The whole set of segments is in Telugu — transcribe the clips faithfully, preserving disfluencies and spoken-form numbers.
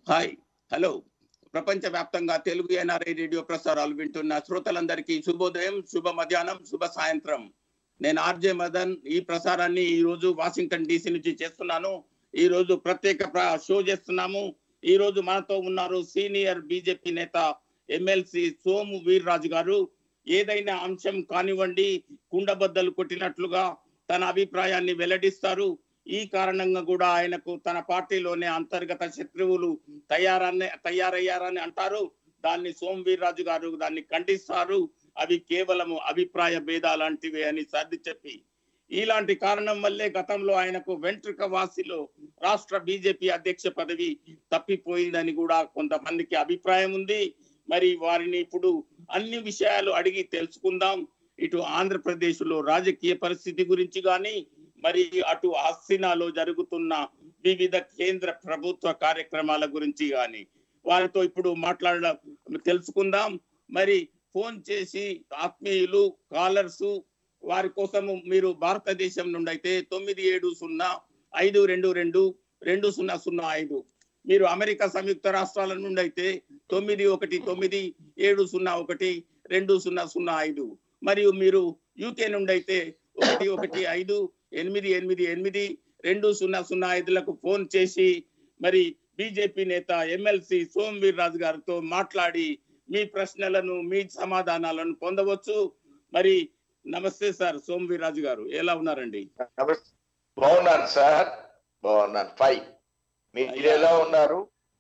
హాయ్ హలో ప్రపంచవ్యాప్తంగా తెలుగు ఎన్ఆర్ఐ రేడియో ప్రసారాలు వింటున్న శ్రోతలందరికీ శుభోదయం, శుభ మధ్యాహ్నం, శుభ సాయంత్రం. నేను ఆర్జే మదన్. ఈ ప్రసారాన్ని ఈ రోజు వాషింగ్టన్ డీసీ నుంచి చేస్తున్నాను. ఈ రోజు ప్రత్యేక షో చేస్తున్నాము. ఈ రోజు మనతో ఉన్నారు సీనియర్ బీజేపీ నేత ఎమ్మెల్సీ సోము వీర్రాజు గారు. ఏదైనా అంశం కానివ్వండి, కుండబద్దలు కొట్టినట్లుగా తన అభిప్రాయాన్ని వెల్లడిస్తారు. ఈ కారణంగా కూడా ఆయనకు తన పార్టీలోనే అంతర్గత శత్రువులు తయారని తయారయ్యారని అంటారు. దాన్ని సోము వీర్రాజు గారు దాన్ని ఖండిస్తారు. అవి కేవలము అభిప్రాయ భేదాలాంటివే అని సర్ది చెప్పి, ఇలాంటి కారణం వల్లే గతంలో ఆయనకు వెంట్రుక వాసిలో రాష్ట్ర బీజేపీ అధ్యక్ష పదవి తప్పిపోయిందని కూడా కొంతమందికి అభిప్రాయం ఉంది. మరి వారిని ఇప్పుడు అన్ని విషయాలు అడిగి తెలుసుకుందాం. ఇటు ఆంధ్రప్రదేశ్ లో రాజకీయ పరిస్థితి గురించి కానీ, మరి అటు హస్తినాలో జరుగుతున్న వివిధ కేంద్ర ప్రభుత్వ కార్యక్రమాల గురించి కానీ వారితో ఇప్పుడు మాట్లాడ తెలుసుకుందాం. మరి ఫోన్ చేసి ఆత్మీయులు కాలర్స్ వారి కోసము మీరు భారతదేశం నుండి అయితే తొమ్మిది ఏడు సున్నా ఐదు రెండు రెండు రెండు సున్నా సున్నా ఐదు, మీరు అమెరికా సంయుక్త రాష్ట్రాల నుండి అయితే తొమ్మిది ఒకటి తొమ్మిది ఏడు సున్నా ఒకటి రెండు సున్నా సున్నా ఐదు, మరియు మీరు యూకే నుండి అయితే ఒకటి ఒకటి ఐదు ఎనిమిది ఎనిమిది ఎనిమిది రెండు సున్నా సున్నా ఐదులకు ఫోన్ చేసి మరి బీజేపీ నేత ఎమ్మెల్సీ సోము వీర్రాజు గారితో మాట్లాడి మీ ప్రశ్నలను, మీ సమాధానాలను పొందవచ్చు. మరి నమస్తే సార్ సోము వీర్రాజు గారు, ఎలా ఉన్నారండి? బాగున్నాను సార్, బాగున్నాను. ఫైన్. మీరు ఎలా ఉన్నారు?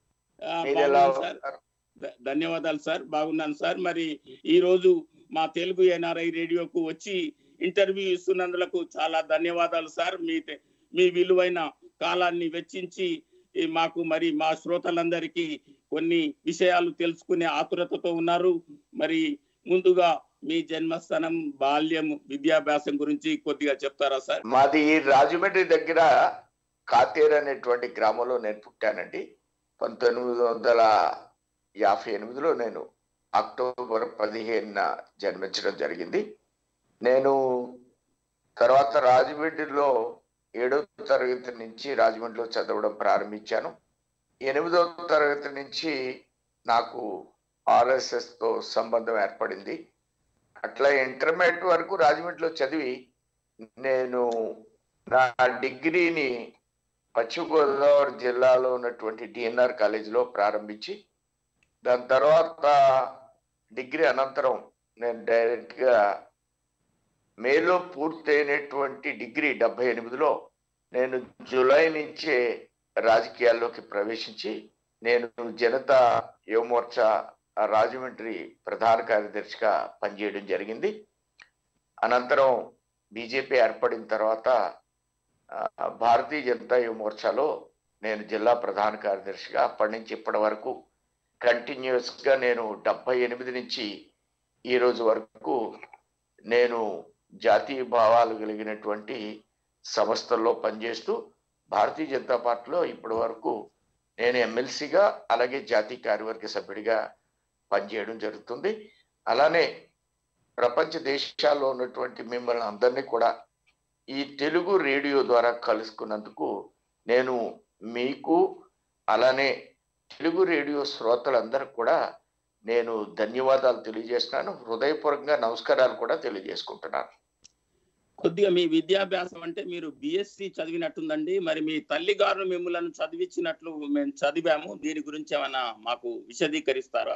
ధన్యవాదాలు సార్, బాగున్నాను సార్. మరి ఈ రోజు మా తెలుగు ఎన్ఆర్ఐ రేడియోకు వచ్చి ఇంటర్వ్యూ ఇస్తున్నందుకు చాలా ధన్యవాదాలు సార్. మీ మీ విలువైన కాలాన్ని వెచ్చించి మాకు మరి మా శ్రోతలందరికీ కొన్ని విషయాలు తెలుసుకునే ఆతురతతో ఉన్నారు. మరి ముందుగా మీ జన్మస్థానం, బాల్యం, విద్యాభ్యాసం గురించి కొద్దిగా చెప్తారా సార్? మాది రాజమండ్రి దగ్గర కాతేరు అనేటువంటి గ్రామంలో నేను పుట్టానండి. పంతొమ్మిది వందల యాభై ఎనిమిదిలో నేను అక్టోబర్ పదిహేనున జన్మించడం జరిగింది. నేను తర్వాత రాజమండ్రిలో ఏడవ తరగతి నుంచి రాజమండ్రిలో చదవడం ప్రారంభించాను. ఎనిమిదవ తరగతి నుంచి నాకు ఆర్ఎస్ఎస్ తో సంబంధం ఏర్పడింది. అట్లా ఇంటర్మీడియట్ వరకు రాజమండ్రిలో చదివి నేను నా డిగ్రీని పశ్చిమ గోదావరి జిల్లాలో ఉన్నటువంటి డిఎన్ఆర్ కాలేజీలో ప్రారంభించి, దాని తర్వాత డిగ్రీ అనంతరం నేను డైరెక్ట్గా మేలో పూర్తయినటువంటి డిగ్రీ డెబ్బై ఎనిమిదిలో నేను జూలై నుంచే రాజకీయాల్లోకి ప్రవేశించి నేను జనతా యువమోర్చా రాజమండ్రి ప్రధాన కార్యదర్శిగా పనిచేయడం జరిగింది. అనంతరం బీజేపీ ఏర్పడిన తర్వాత భారతీయ జనతా యువమోర్చాలో నేను జిల్లా ప్రధాన కార్యదర్శిగా అప్పటి నుంచి ఇప్పటి వరకు కంటిన్యూస్గా నేను డెబ్బై ఎనిమిది నుంచి ఈ రోజు వరకు నేను జాతీయ భావాలు కలిగినటువంటి సంస్థల్లో పనిచేస్తూ భారతీయ జనతా పార్టీలో ఇప్పటి వరకు నేను ఎమ్మెల్సీగా అలాగే జాతీయ కార్యవర్గ సభ్యుడిగా పనిచేయడం జరుగుతుంది. అలానే ప్రపంచ దేశాల్లో ఉన్నటువంటి మిమ్మల్ని అందరినీ కూడా ఈ తెలుగు రేడియో ద్వారా కలుసుకున్నందుకు నేను మీకు అలానే తెలుగు రేడియో శ్రోతలందరికీ కూడా నేను ధన్యవాదాలు తెలియజేస్తున్నాను. హృదయపూర్వకంగా నమస్కారాలు కూడా తెలియజేసుకుంటున్నాను. కొద్దిగా మీ విద్యాభ్యాసం అంటే మీరు బిఎస్సి చదివినట్టుందండి. మరి మీ తల్లి గారు మిమ్మల్ని చదివించినట్లు మేము చదివాము, దీని గురించి ఏమైనా మాకు విశదీకరిస్తారా?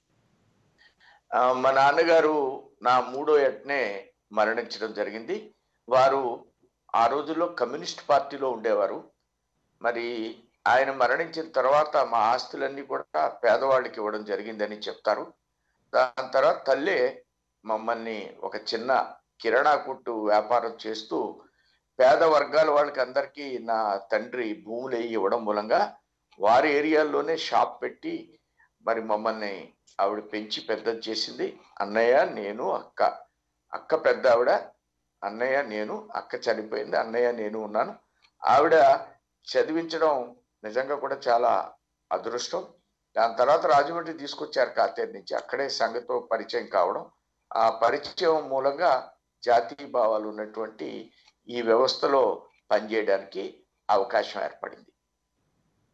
మా నాన్నగారు నా మూడో ఏటనే మరణించడం జరిగింది. వారు ఆ రోజుల్లో కమ్యూనిస్ట్ పార్టీలో ఉండేవారు. మరి ఆయన మరణించిన తర్వాత మా ఆస్తులన్నీ కూడా పేదవాళ్ళకి ఇవ్వడం జరిగిందని చెప్తారు. దాని తర్వాత తల్లే మమ్మల్ని ఒక చిన్న కిరాణా కొట్టు వ్యాపారం చేస్తూ పేద వర్గాల వాళ్ళకి అందరికీ నా తండ్రి భూములు ఇవ్వడం మూలంగా వారి ఏరియాల్లోనే షాప్ పెట్టి మరి మమ్మల్ని ఆవిడ పెంచి పెద్దది చేసింది. అన్నయ్య, నేను, అక్క. అక్క పెద్ద ఆవిడ, అన్నయ్య నేను. అక్క చనిపోయింది, అన్నయ్య నేను ఉన్నాను. ఆవిడ చదివించడం నిజంగా కూడా చాలా అదృష్టం. దాని తర్వాత రాజమండ్రి తీసుకొచ్చారు కాతేరు నుంచి. అక్కడే సంఘతో పరిచయం కావడం, ఆ పరిచయం మూలంగా జాతీయ భావాలు ఉన్నటువంటి ఈ వ్యవస్థలో పనిచేయడానికి అవకాశం ఏర్పడింది.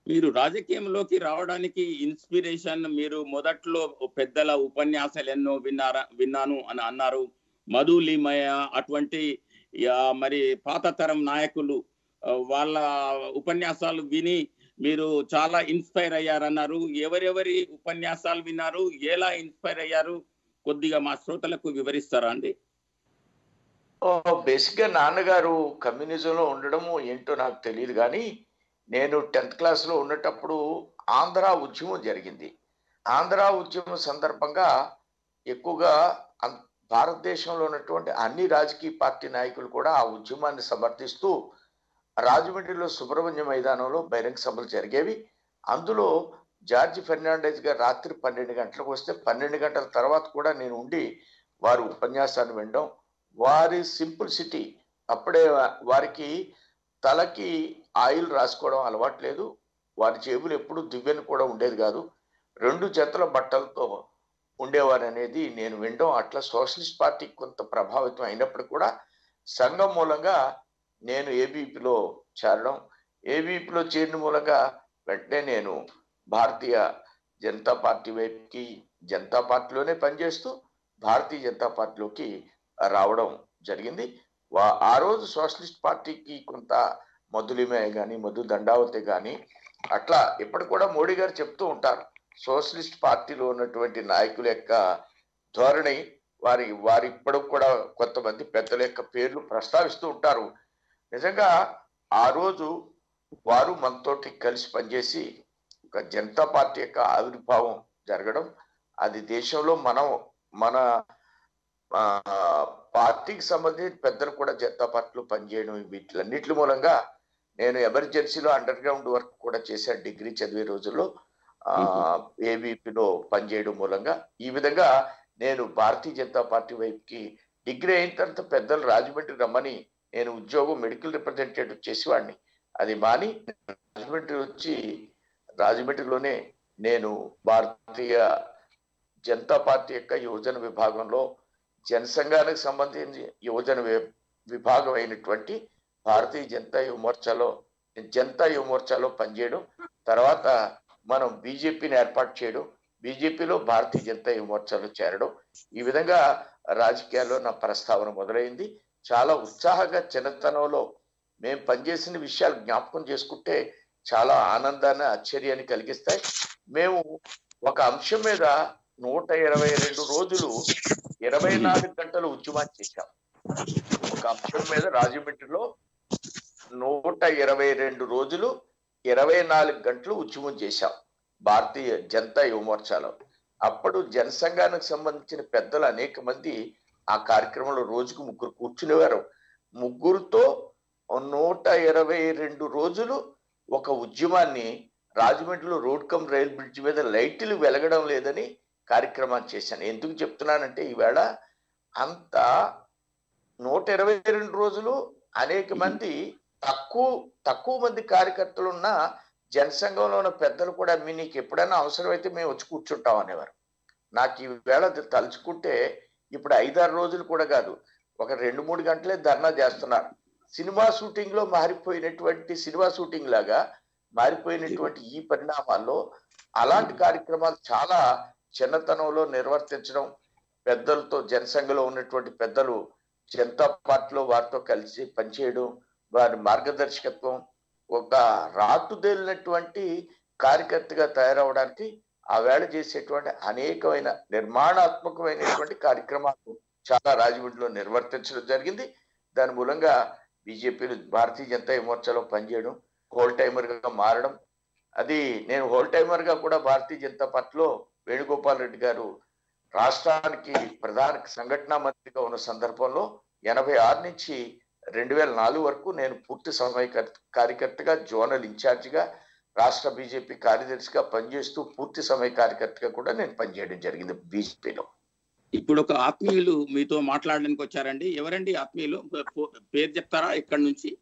మీరు రాజకీయంలోకి రావడానికి ఇన్స్పిరేషన్, మీరు మొదట్లో పెద్దల ఉపన్యాసాలు ఎన్నో విన్నారా విన్నాను అని అన్నారు. మధులిమయ అటువంటి మరి పాత తరం నాయకులు వాళ్ళ ఉపన్యాసాలు విని మీరు చాలా ఇన్స్పైర్ అయ్యారన్నారు. ఎవరెవరి ఉపన్యాసాలు విన్నారు, ఎలా ఇన్స్పైర్ అయ్యారు, కొద్దిగా మా శ్రోతలకు వివరిస్తారా అండి? బేసిక్ గా నాన్నగారు కమ్యూనిజంలో ఉండడము ఏంటో నాకు తెలియదు, కానీ నేను టెన్త్ క్లాస్ లో ఉన్నటప్పుడు ఆంధ్ర ఉద్యమం జరిగింది. ఆంధ్ర ఉద్యమం సందర్భంగా ఎక్కువగా భారతదేశంలో ఉన్నటువంటి అన్ని రాజకీయ పార్టీ నాయకులు కూడా ఆ ఉద్యమాన్ని సమర్థిస్తూ రాజమండ్రిలో సుబ్రహ్మణ్య మైదానంలో బహిరంగ సభలు జరిగేవి. అందులో జార్జ్ ఫెర్నాండెస్ గారు రాత్రి పన్నెండు గంటలకు వస్తే పన్నెండు గంటల తర్వాత కూడా నేను ఉండి వారి ఉపన్యాసాన్ని వినడం. వారి సింప్లిసిటీ, అప్పుడే వారికి తలకి ఆయిల్ రాసుకోవడం అలవాటు లేదు, వారి జేబులు ఎప్పుడు దివ్వెను కూడా ఉండేది కాదు, రెండు జతల బట్టలతో ఉండేవారు అనేది నేను వినడం. అట్లా సోషలిస్ట్ పార్టీ కొంత ప్రభావితం అయినప్పుడు కూడా సంఘం మూలంగా నేను ఏబీపీలో చేరడం, ఏబీపీలో చేరిన మూలంగా వెంటనే నేను భారతీయ జనతా పార్టీ వైపుకి జనతా పార్టీలోనే పనిచేస్తూ భారతీయ జనతా పార్టీలోకి రావడం జరిగింది. ఆ రోజు సోషలిస్ట్ పార్టీకి కొంత మధులిమయ కానీ మధు దండావతి కానీ అట్లా ఇప్పటి కూడా మోడీ గారు చెప్తూ ఉంటారు, సోషలిస్ట్ పార్టీలో ఉన్నటువంటి నాయకుల యొక్క ధోరణి, వారి వారి ఇప్పటికి కూడా కొంతమంది పెద్దల యొక్క పేర్లు ప్రస్తావిస్తూ ఉంటారు. నిజంగా ఆ రోజు వారు మనతోటి కలిసి పనిచేసి ఒక జనతా పార్టీ యొక్క ఆవిర్భావం జరగడం, అది దేశంలో మనం మన పార్టీకి సంబంధించి పెద్దలు కూడా జనతా పార్టీలో పనిచేయడం, వీటిలన్నిటి మూలంగా నేను ఎమర్జెన్సీలో అండర్ గ్రౌండ్ వర్క్ కూడా చేశాను డిగ్రీ చదివే రోజుల్లో. ఆ ఏబీపీలో పనిచేయడం మూలంగా ఈ విధంగా నేను భారతీయ జనతా పార్టీ వైపుకి డిగ్రీ అయిన తర్వాత పెద్దలు రాజమండ్రి రమ్మని నేను ఉద్యోగం మెడికల్ రిప్రజెంటేటివ్ చేసేవాడిని. అది మాని రాజమండ్రి వచ్చి రాజమండ్రిలోనే నేను భారతీయ జనతా పార్టీ యొక్క యువజన విభాగంలో జనసంఘానికి సంబంధించి యువజన విభాగం అయినటువంటి భారతీయ జనతా యువ మోర్చాలో జనతా యువ మోర్చాలో పనిచేయడం, తర్వాత మనం బీజేపీని ఏర్పాటు చేయడం, బీజేపీలో భారతీయ జనతా యువ మోర్చాలో చేరడం, ఈ విధంగా రాజకీయాల్లో నా ప్రస్తావన మొదలైంది. చాలా ఉత్సాహంగా చిన్నతనంలో మేము పనిచేసిన విషయాలు జ్ఞాపకం చేసుకుంటే చాలా ఆనందాన్ని ఆశ్చర్యాన్ని కలిగిస్తాయి. మేము ఒక అంశం మీద నూట ఇరవై రెండు రోజులు ఇరవై నాలుగు గంటలు ఉద్యమాన్ని చేశాం. ఒక అంశం మీద రాజమండ్రిలో నూట ఇరవై రెండు రోజులు ఇరవై నాలుగు గంటలు ఉద్యమం చేశాం భారతీయ జనతా యువ మోర్చాలో. అప్పుడు జనసంఘానికి సంబంధించిన పెద్దలు అనేక మంది ఆ కార్యక్రమంలో రోజుకు ముగ్గురు కూర్చునేవారు. ముగ్గురుతో నూట ఇరవై రెండు రోజులు ఒక ఉద్యమాన్ని రాజమండ్రిలో రోడ్ కమ్ రైల్ బ్రిడ్జ్ మీద లైట్లు వెలగడం లేదని కార్యక్రమాన్ని చేశాను. ఎందుకు చెప్తున్నానంటే ఈవేళ అంత నూట ఇరవై రెండు రోజులు అనేక మంది తక్కువ తక్కువ మంది కార్యకర్తలు ఉన్న జనసంఘంలో ఉన్న పెద్దలు కూడా మీ నీకు ఎప్పుడైనా అవసరమైతే మేము వచ్చి కూర్చుంటాం అనేవారు. నాకు ఈ వేళ తలుచుకుంటే ఇప్పుడు ఐదారు రోజులు కూడా కాదు, ఒక రెండు మూడు గంటలే ధర్నా చేస్తున్నారు. సినిమా షూటింగ్ లో మారిపోయినటువంటి సినిమా షూటింగ్ లాగా మారిపోయినటువంటి ఈ పరిణామాల్లో అలాంటి కార్యక్రమాలు చాలా చిన్నతనంలో నిర్వర్తించడం, పెద్దలతో జనసంఘలో ఉన్నటువంటి పెద్దలు జనతా పార్టీలో వారితో కలిసి పనిచేయడం, వారి మార్గదర్శకత్వం, ఒక రాటుదేలినటువంటి కార్యకర్తగా తయారవడానికి ఆ వేళ చేసేటువంటి అనేకమైన నిర్మాణాత్మకమైనటువంటి కార్యక్రమాలు చాలా రాజమండ్రిలో నిర్వర్తించడం జరిగింది. దాని మూలంగా బీజేపీలో భారతీయ జనతా మోర్చాలో పనిచేయడం, హోల్ టైమర్ గా మారడం, అది నేను హోల్ టైమర్ గా కూడా భారతీయ జనతా పార్టీలో వేణుగోపాల్ రెడ్డి గారు రాష్ట్రానికి ప్రధాన సంఘటనా మంత్రిగా ఉన్న సందర్భంలో ఎనభై ఆరు నుంచి రెండు వేల నాలుగు వరకు నేను పూర్తి సమయ కార్యకర్తగా, జోనల్ ఇన్ఛార్జిగా, రాష్ట్ర బీజేపీ కార్యదర్శిగా పనిచేస్తూ పూర్తి సమయ కార్యకర్తగా కూడా నేను పనిచేయడం జరిగింది బీజేపీలో. ఇప్పుడు ఒక ఆత్మీయులు మీతో మాట్లాడడానికి వచ్చారండి. ఎవరండి ఆత్మీయులు? పేరు చెప్తారా? ఎక్కడి నుంచి?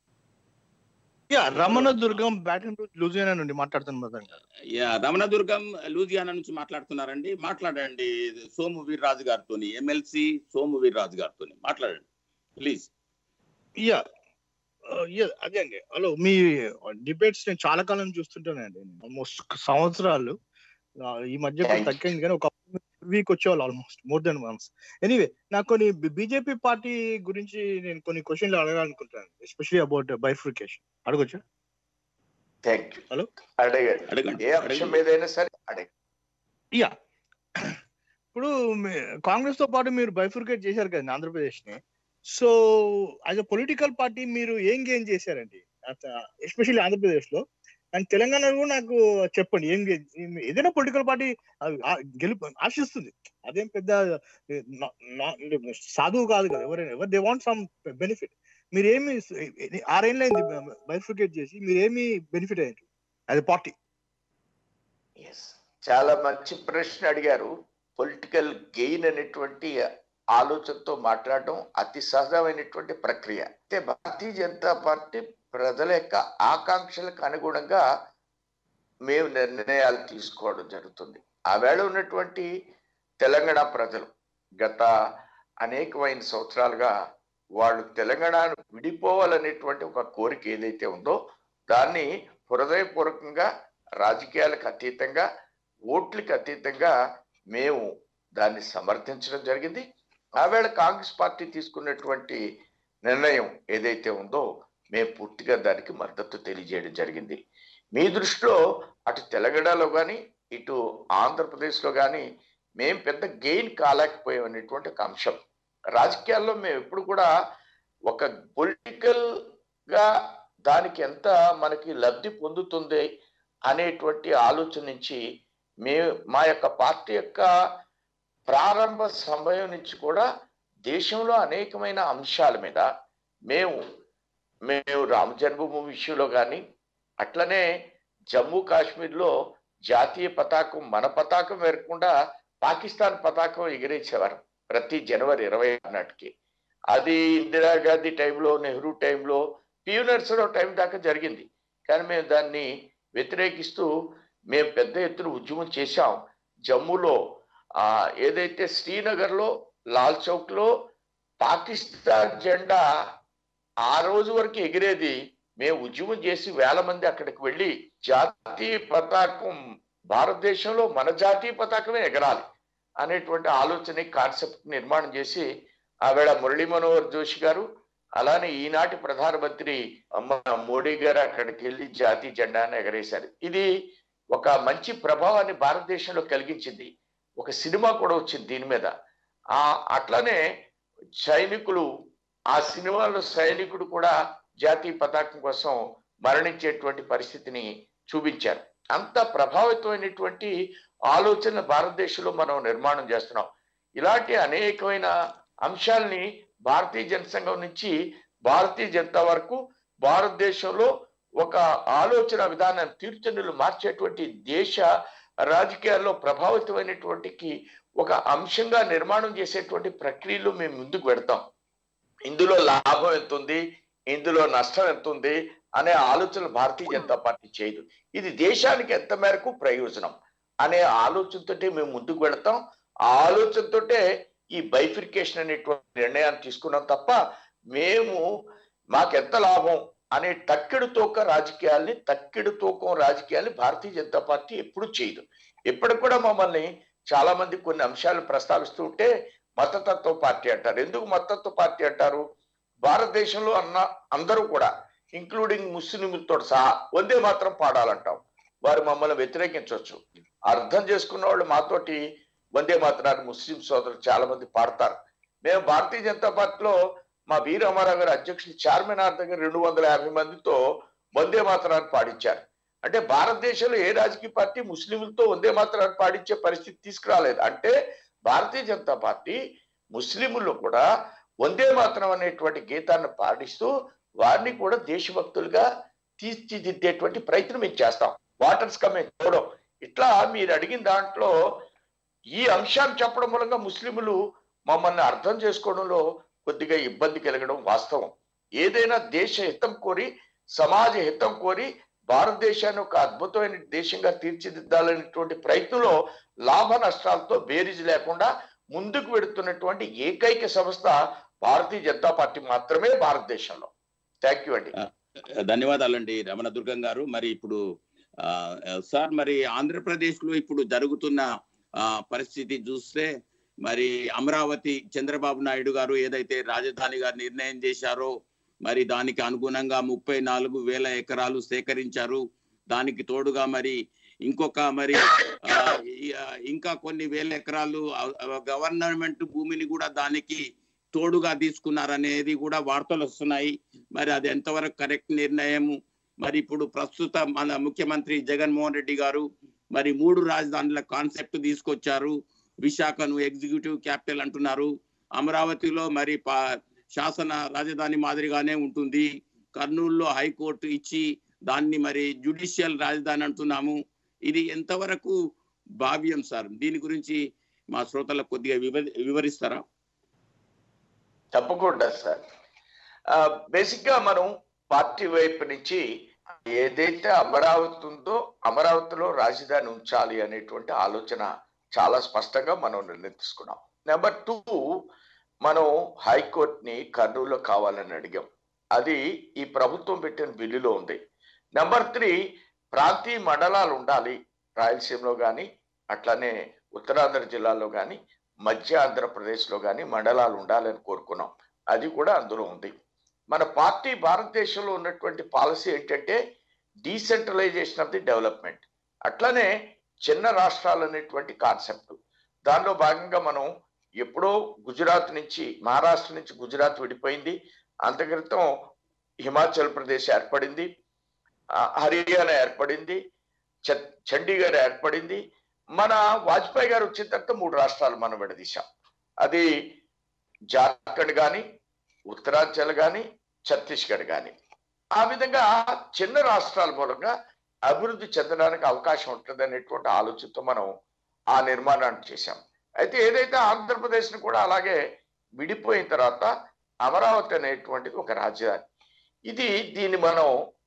రమణదుర్గం బ్యాటన్ లూజియానా నుండి మాట్లాడుతున్నాను. రమణదుర్గం లూజియానా నుంచి మాట్లాడుతున్నారండి. మాట్లాడండి సోము వీర్రాజు గారితో, ఎమ్మెల్సీ సోము వీర్రాజు గారితో మాట్లాడండి ప్లీజ్. యా అదే అండి. హలో, మీ డిబేట్స్ నేను చాలా కాలం చూస్తుంటానండి. ఆల్మోస్ట్ సంవత్సరాలు. ఈ మధ్య కొంచెం తగ్గింది కానీ ఒక వీక్ వచ్చేవాళ్ళు almost more than once. Anyway, నాకు కొన్ని బీజేపీ పార్టీ గురించి నేను కొన్ని క్వశ్చన్లు అడగాలనుకుంటున్నాను, ఎస్పెషల్లీ అబౌట్ బైఫ్రికేషన్. అడగొచ్చా? హలో, అడగండి. ఏ అంశం ఏదైనా సరే అడగండి. యా, ఇప్పుడు కాంగ్రెస్ తో పాటు మీరు బైఫ్రికేట్ చేశారు కదండి ఆంధ్రప్రదేశ్ ని. So as a political party మీరు ఏం గెయిన్ చేశారండి ఎస్పెషల్లీ ఆంధ్రప్రదేశ్ లో? అండ్ తెలంగాణలో కూడా నాకు చెప్పండి, ఏం ఏదైనా పొలిటికల్ పార్టీ గెలుపు ఆశిస్తుంది, అదేం పెద్ద సాధువు కాదు కదా. ఎవరైనా ఎవరు దే వాంట్ సమ్ బెనిఫిట్. మీరేమి ఆరేళ్ళు అయింది బైఫ్రికేట్ చేసి, మీరేమి బెనిఫిట్ అయ్యారు యాజ్ ఎ పార్టీ? చాలా మంచి ప్రశ్న అడిగారు. పొలిటికల్ గెయిన్ అనేటువంటి ఆలోచనతో మాట్లాడడం అతి సహజమైనటువంటి ప్రక్రియ. అయితే భారతీయ జనతా పార్టీ ప్రజల యొక్క ఆకాంక్షలకు అనుగుణంగా మేము నిర్ణయాలు తీసుకోవడం జరుగుతుంది. ఆ వేళ ఉన్నటువంటి తెలంగాణ ప్రజలు గత అనేకమైన సంవత్సరాలుగా వాళ్ళు తెలంగాణను విడిపోవాలనేటువంటి ఒక కోరిక ఏదైతే ఉందో దాన్ని హృదయపూర్వకంగా రాజకీయాలకు అతీతంగా ఓట్లకు అతీతంగా మేము దాన్ని సమర్థించడం జరిగింది. ఆవేళ కాంగ్రెస్ పార్టీ తీసుకున్నటువంటి నిర్ణయం ఏదైతే ఉందో మేము పూర్తిగా దానికి మద్దతు తెలియజేయడం జరిగింది. మీ దృష్టిలో అటు తెలంగాణలో కానీ ఇటు ఆంధ్రప్రదేశ్లో కానీ మేము పెద్ద గెయిన్ కాలేకపోయాం అనేటువంటి ఒక అంశం. రాజకీయాల్లో మేము ఎప్పుడు కూడా ఒక పొలిటికల్ గా దానికి ఎంత మనకి లబ్ధి పొందుతుంది అనేటువంటి ఆలోచన నుంచి మేము మా యొక్క పార్టీ యొక్క ప్రారంభ సమయం నుంచి కూడా దేశంలో అనేకమైన అంశాల మీద మేము మేము రామ జన్మభూమి విషయంలో కానీ అట్లనే జమ్మూ కాశ్మీర్లో జాతీయ పతాకం మన పతాకం వేరకుండా పాకిస్తాన్ పతాకం ఎగిరేసేవారు ప్రతి జనవరి ఇరవై నాటికి. అది ఇందిరాగాంధీ టైంలో, నెహ్రూ టైంలో, పివి నరసింహరావు టైం దాకా జరిగింది. కానీ మేము దాన్ని వ్యతిరేకిస్తూ మేము పెద్ద ఎత్తున ఉద్యమం చేశాం. జమ్మూలో ఆ ఏదైతే శ్రీనగర్లో లాల్ చౌక్లో పాకిస్తాన్ జెండా ఆ రోజు వరకు ఎగిరేది, మేము ఉద్యమం చేసి వేల మంది అక్కడికి వెళ్ళి జాతీయ పతాకం భారతదేశంలో మన జాతీయ పతాకమే ఎగరాలి అనేటువంటి ఆలోచన కాన్సెప్ట్ నిర్మాణం చేసి ఆవేళ మురళీ మనోహర్ జోషి గారు అలానే ఈనాటి ప్రధానమంత్రి మోడీ గారు అక్కడికి వెళ్ళి జాతీయ జెండాను ఎగరేశారు. ఇది ఒక మంచి ప్రభావాన్ని భారతదేశంలో కలిగించింది. ఒక సినిమా కూడా వచ్చింది దీని మీద. ఆ అట్లనే సైనికులు ఆ సినిమాలో సైనికుడు కూడా జాతీయ పతాకం కోసం మరణించేటువంటి పరిస్థితిని చూపించారు. అంత ప్రభావితమైనటువంటి ఆలోచన భారతదేశంలో మనం నిర్మాణం చేస్తున్నాం. ఇలాంటి అనేకమైన అంశాలని భారతీయ జనసంఘం నుంచి భారతీయ జనతా వరకు భారతదేశంలో ఒక ఆలోచన విధానాన్ని తీర్చనులు మార్చేటువంటి దేశ రాజకీయాల్లో ప్రభావితమైనటువంటి ఒక అంశంగా నిర్మాణం చేసేటువంటి ప్రక్రియలో మేము ముందుకు పెడతాం. ఇందులో లాభం ఎంత ఉంది, ఇందులో నష్టం ఎంత ఉంది అనే ఆలోచన భారతీయ జనతా పార్టీ చేయదు. ఇది దేశానికి ఎంత మేరకు ప్రయోజనం అనే ఆలోచనతోటే మేము ముందుకు వెళతాం. ఆ ఆలోచనతోటే ఈ బైఫికేషన్ అనేటువంటి నిర్ణయాన్ని తీసుకున్నాం తప్ప మేము మాకెంత లాభం అనే తక్కిడు తూక రాజకీయాల్ని తక్కిడు తూకం రాజకీయాల్ని భారతీయ జనతా పార్టీ ఎప్పుడు చేయదు. ఇప్పటికి కూడా మమ్మల్ని చాలా మంది కొన్ని అంశాలు ప్రస్తావిస్తూ ఉంటే మతతత్వ పార్టీ అంటారు. ఎందుకు మతతత్వ పార్టీ అంటారు? భారతదేశంలో అన్న అందరూ కూడా ఇంక్లూడింగ్ ముస్లింలతో సహా వందే మాత్రం పాడాలంటాం. వారు మమ్మల్ని వ్యతిరేకించవచ్చు. అర్థం చేసుకున్న వాళ్ళు మాతోటి వందే మాత్రాన్ని ముస్లిం సోదరులు చాలా మంది పాడతారు. మేము భారతీయ జనతా పార్టీలో మా బి రామారావు గారి అధ్యక్షుడు చార్మినార్ దగ్గర రెండు వందల యాభై మందితో వందే మాత్రాన్ని పాడించారు. అంటే భారతదేశంలో ఏ రాజకీయ పార్టీ ముస్లింలతో వందే మాత్రాన్ని పాడించే పరిస్థితి తీసుకురాలేదు. అంటే భారతీయ జనతా పార్టీ ముస్లింలు కూడా వందే మాత్రం అనేటువంటి గీతాన్ని పాటిస్తూ వారిని కూడా దేశభక్తులుగా తీర్చిదిద్దేటువంటి ప్రయత్నం మేము చేస్తాం. వాటర్స్ కమింగ్ చూడడం ఇట్లా మీరు అడిగిన దాంట్లో ఈ అంశాన్ని చెప్పడం మూలంగా ముస్లింలు మమ్మల్ని అర్థం చేసుకోవడంలో కొద్దిగా ఇబ్బంది కలగడం వాస్తవం. ఏదైనా దేశ హితం కోరి సమాజ హితం కోరి భారతదేశాన్ని ఒక అద్భుతమైన దేశంగా తీర్చిదిద్దాలనేటువంటి ప్రయత్నంలో లాభ నష్టాలతో బేరీజు లేకుండా ముందుకు వెడుతున్నటువంటి ఏకైక సంస్థ భారతీయ జనతా పార్టీ మాత్రమే భారతదేశంలో. థ్యాంక్ యూ అండి. ధన్యవాదాలండి రమణ దుర్గం గారు. మరి ఇప్పుడు సార్ మరి ఆంధ్రప్రదేశ్ లో ఇప్పుడు జరుగుతున్న పరిస్థితి చూస్తే మరి అమరావతి చంద్రబాబు నాయుడు గారు ఏదైతే రాజధానిగా నిర్ణయం చేశారో మరి దానికి అనుగుణంగా ముప్పై నాలుగు వేల ఎకరాలు సేకరించారు. దానికి తోడుగా మరి ఇంకొక మరి ఇంకా కొన్ని వేల ఎకరాలు గవర్నమెంట్ భూమిని కూడా దానికి తోడుగా తీసుకున్నారనేది కూడా వార్తలు వస్తున్నాయి. మరి అది ఎంతవరకు కరెక్ట్ నిర్ణయము? మరి ఇప్పుడు ప్రస్తుత మన ముఖ్యమంత్రి జగన్మోహన్ రెడ్డి గారు మరి మూడు రాజధానుల కాన్సెప్ట్ తీసుకొచ్చారు. విశాఖను ఎగ్జిక్యూటివ్ క్యాపిటల్ అంటున్నారు. అమరావతిలో మరి శాసన రాజధాని మాదిరిగానే ఉంటుంది. కర్నూలులో హైకోర్టు ఇచ్చి దాన్ని మరి జ్యుడిషియల్ రాజధాని అంటున్నాము. ఇది ఎంతవరకు భావ్యం సార్? దీని గురించి మా శ్రోతలకు కొద్దిగా వివరిస్తారా? తప్పకుండా సార్. బేసిక్ గా మనం పార్టీ వైపు నుంచి ఏదైతే అమరావతి ఉందో అమరావతిలో రాజధాని ఉంచాలి అనేటువంటి ఆలోచన చాలా స్పష్టంగా మనం నిర్ణయం తీసుకున్నాం. నెంబర్ టూ, మనం హైకోర్టుని కర్నూలులో కావాలని అడిగాం. అది ఈ ప్రభుత్వం పెట్టిన బిల్లులో ఉంది. నెంబర్ త్రీ, ప్రాంతీయ మండలాలు ఉండాలి రాయలసీమలో కానీ అట్లానే ఉత్తరాంధ్ర జిల్లాలో కానీ మధ్య ఆంధ్రప్రదేశ్లో కానీ మండలాలు ఉండాలని కోరుకున్నాం. అది కూడా అందులో ఉంది. మన పార్టీ భారతదేశంలో ఉన్నటువంటి పాలసీ ఏంటంటే డీసెంట్రలైజేషన్ ఆఫ్ ది డెవలప్మెంట్, అట్లానే చిన్న రాష్ట్రాలు అనేటువంటి కాన్సెప్ట్. దానిలో భాగంగా మనం ఎప్పుడో గుజరాత్ నుంచి మహారాష్ట్ర నుంచి గుజరాత్ విడిపోయింది. అంత క్రితం హిమాచల్ ప్రదేశ్ ఏర్పడింది, హర్యానా ఏర్పడింది, చండీగఢ్ ఏర్పడింది. మన వాజ్పేయి గారు వచ్చిన తర్వాత మూడు రాష్ట్రాలు మనం విడదీశాం. అది జార్ఖండ్ కానీ ఉత్తరాంచల్ కానీ ఛత్తీస్గఢ్ కానీ. ఆ విధంగా చిన్న రాష్ట్రాల మూలంగా అభివృద్ధి చెందడానికి అవకాశం ఉంటుంది అనేటువంటి ఆలోచనతో మనం ఆ నిర్మాణాన్ని చేశాం. అయితే ఏదైతే ఆంధ్రప్రదేశ్ని కూడా అలాగే విడిపోయిన తర్వాత అమరావతి అనేటువంటిది ఒక రాజధాని. ఇది దీన్ని మనం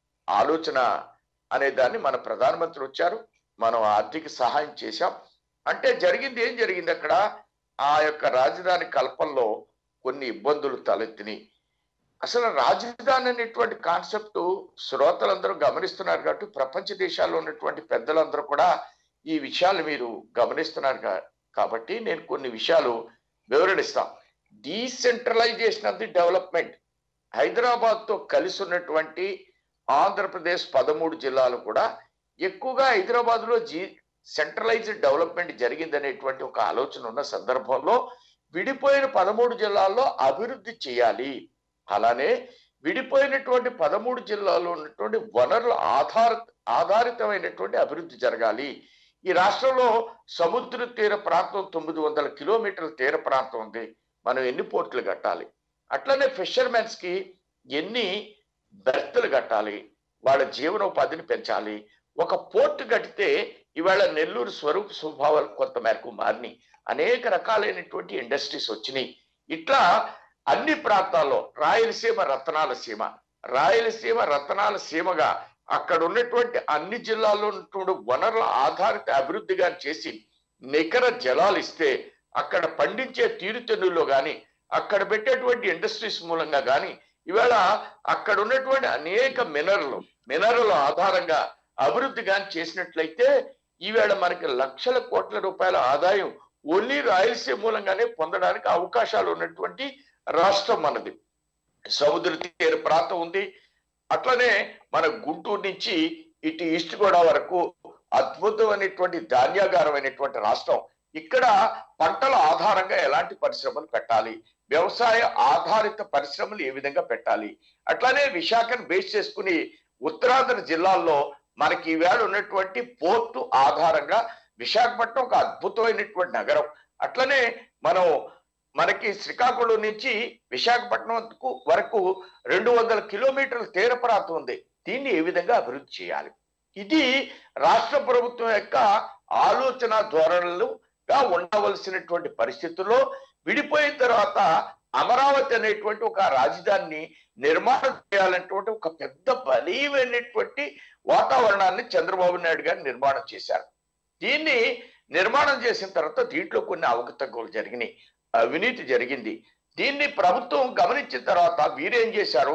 ఆలోచన అనే దాన్ని మన ప్రధానమంత్రి వచ్చారు, మనం ఆర్థిక సహాయం చేశాం. అంటే జరిగింది ఏం జరిగింది అక్కడ? ఆ యొక్క రాజధాని కల్పనలో కొన్ని ఇబ్బందులు తలెత్తినాయి. అసలు రాజధాని అనేటువంటి కాన్సెప్ట్ శ్రోతలందరూ గమనిస్తున్నారు కాబట్టి ప్రపంచ దేశాల్లో ఉన్నటువంటి పెద్దలందరూ కూడా ఈ విషయాలు మీరు గమనిస్తున్నారు కాబట్టి నేను కొన్ని విషయాలు వివరణిస్తాం. Decentralisation of the development, Hyderabad తో కలిసి ఉన్నటువంటి ఆంధ్రప్రదేశ్ పదమూడు జిల్లాలు కూడా ఎక్కువగా హైదరాబాద్ లో జీ సెంట్రలైజ్డ్ డెవలప్మెంట్ జరిగిందనేటువంటి ఒక ఆలోచన ఉన్న సందర్భంలో విడిపోయిన పదమూడు జిల్లాల్లో అభివృద్ధి చేయాలి. అలానే విడిపోయినటువంటి పదమూడు జిల్లాల్లో ఉన్నటువంటి వనరుల ఆధార ఆధారితమైనటువంటి అభివృద్ధి జరగాలి. ఈ రాష్ట్రంలో సముద్ర తీర ప్రాంతం తొమ్మిది వందల కిలోమీటర్ల తీర ప్రాంతం ఉంది. మనం ఎన్ని పోర్టులు కట్టాలి, అట్లనే ఫిషర్మెన్స్ కి ఎన్ని బెర్తులు కట్టాలి, వాళ్ళ జీవనోపాధిని పెంచాలి. ఒక పోర్టు కట్టితే ఇవాళ నెల్లూరు స్వరూప స్వభావాలు కొంత మేరకు మారినాయి, అనేక రకాలైనటువంటి ఇండస్ట్రీస్ వచ్చినాయి. ఇట్లా అన్ని ప్రాంతాల్లో రాయలసీమ రతనాల సీమ, రాయలసీమ రతనాల సీమగా అక్కడ ఉన్నటువంటి అన్ని జిల్లాల్లో ఉన్నటువంటి వనరుల ఆధారిత అభివృద్ధిగా చేసి నికర జలాలు ఇస్తే అక్కడ పండించే తీరుతెన్నుల్లో కానీ అక్కడ పెట్టేటువంటి ఇండస్ట్రీస్ మూలంగా కానీ ఇవాళ అక్కడ ఉన్నటువంటి అనేక మినరల్ మినరల్ ఆధారంగా అభివృద్ధి కానీ చేసినట్లయితే ఈవేళ మనకి లక్షల కోట్ల రూపాయల ఆదాయం ఓన్లీ రాయలసీమ మూలంగానే పొందడానికి అవకాశాలు ఉన్నటువంటి రాష్ట్రం మనది. సముద్ర తీర ప్రాంతం ఉంది. అట్లనే మన గుంటూరు నుంచి ఇటు ఈస్ట్ గోదావరి వరకు అద్భుతమైనటువంటి ధాన్యాగారమైనటువంటి రాష్ట్రం. ఇక్కడ పంటల ఆధారంగా ఎలాంటి పరిశ్రమలు పెట్టాలి, వ్యవసాయ ఆధారిత పరిశ్రమలు ఏ విధంగా పెట్టాలి, అట్లానే విశాఖను బేస్ చేసుకుని ఉత్తరాంధ్ర జిల్లాల్లో మనకి ఈవేళ ఉన్నటువంటి పోర్టు ఆధారంగా విశాఖపట్నం ఒక అద్భుతమైనటువంటి నగరం. అట్లనే మనం మనకి శ్రీకాకుళం నుంచి విశాఖపట్నం వరకు రెండు వందల కిలోమీటర్ల తీర ప్రాంతం ఉంది. దీన్ని ఏ విధంగా అభివృద్ధి చేయాలి, ఇది రాష్ట్ర ప్రభుత్వం యొక్క ఆలోచన ధోరణులుగా ఉండవలసినటువంటి పరిస్థితుల్లో విడిపోయిన తర్వాత అమరావతి అనేటువంటి ఒక రాజధానిని నిర్మాణం చేయాలనేటువంటి ఒక పెద్ద బలీయమైనటువంటి వాతావరణాన్ని చంద్రబాబు నాయుడు గారు నిర్మాణం చేశారు. దీన్ని నిర్మాణం చేసిన తర్వాత దీంట్లో కొన్ని అవకతవకలు జరిగినాయి, అవినీతి జరిగింది. దీన్ని ప్రభుత్వం గమనించిన తర్వాత వీరేం చేశారు,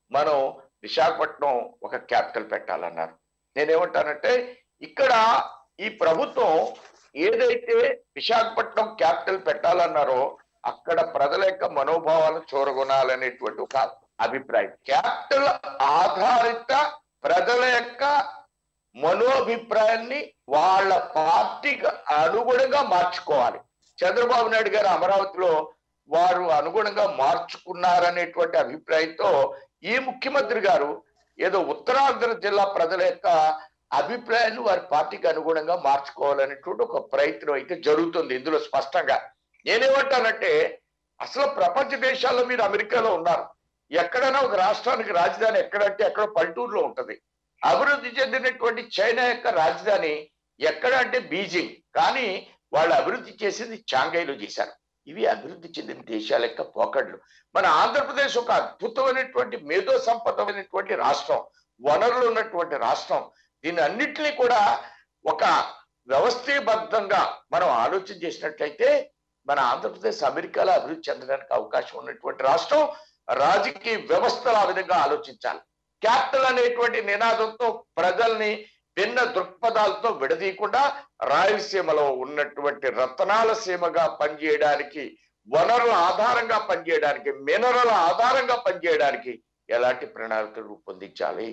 మనం విశాఖపట్నం ఒక క్యాపిటల్ పెట్టాలన్నారు. నేనేమంటానంటే ఇక్కడ ఈ ప్రభుత్వం ఏదైతే విశాఖపట్నం క్యాపిటల్ పెట్టాలన్నారో అక్కడ ప్రజల యొక్క మనోభావాలను చూరగొనాలనేటువంటి ఒక అభిప్రాయం. క్యాపిటల్ ఆధారిత ప్రజల యొక్క మనోభిప్రాయాన్ని వాళ్ళ పార్టీకి అనుగుణంగా మార్చుకోవాలి. చంద్రబాబు నాయుడు గారు అమరావతిలో వారు అనుగుణంగా మార్చుకున్నారనేటువంటి అభిప్రాయంతో ఈ ముఖ్యమంత్రి గారు ఏదో ఉత్తరాంధ్ర జిల్లా ప్రజల యొక్క అభిప్రాయాన్ని వారి పార్టీకి అనుగుణంగా మార్చుకోవాలనేటువంటి ఒక ప్రయత్నం అయితే జరుగుతుంది ఇందులో స్పష్టంగా. నేనేమంటానంటే అసలు ప్రపంచ దేశాల్లో మీరు అమెరికాలో ఉన్నారు, ఎక్కడైనా ఒక రాష్ట్రానికి రాజధాని ఎక్కడంటే ఎక్కడో పల్లెటూరులో ఉంటది. అభివృద్ధి చెందినటువంటి చైనా యొక్క రాజధాని ఎక్కడ అంటే బీజింగ్, కానీ వాళ్ళు అభివృద్ధి చేసింది షాంఘైలో చేశారు. ఇవి అభివృద్ధి చెందిన దేశాల యొక్క పోకడ్లు. మన ఆంధ్రప్రదేశ్ ఒక అద్భుతమైనటువంటి మేధో సంపదమైనటువంటి రాష్ట్రం, వనరులు ఉన్నటువంటి రాష్ట్రం. దీని అన్నిటినీ కూడా ఒక వ్యవస్థీబద్ధంగా మనం ఆలోచన చేసినట్లయితే మన ఆంధ్రప్రదేశ్ అమెరికాలో అభివృద్ధి చెందడానికి అవకాశం ఉన్నటువంటి రాష్ట్రం. రాజకీయ వ్యవస్థలు ఆ విధంగా ఆలోచించాలి. క్యాపిటల్ అనేటువంటి నినాదంతో ప్రజల్ని భిన్న దృక్పథాలతో విడదీయకుండా రాయలసీమలో ఉన్నటువంటి రతనాల సీమగా పనిచేయడానికి, వనరుల ఆధారంగా పనిచేయడానికి, మినరల్ ఆధారంగా పనిచేయడానికి ఎలాంటి ప్రణాళికలు రూపొందించాలి,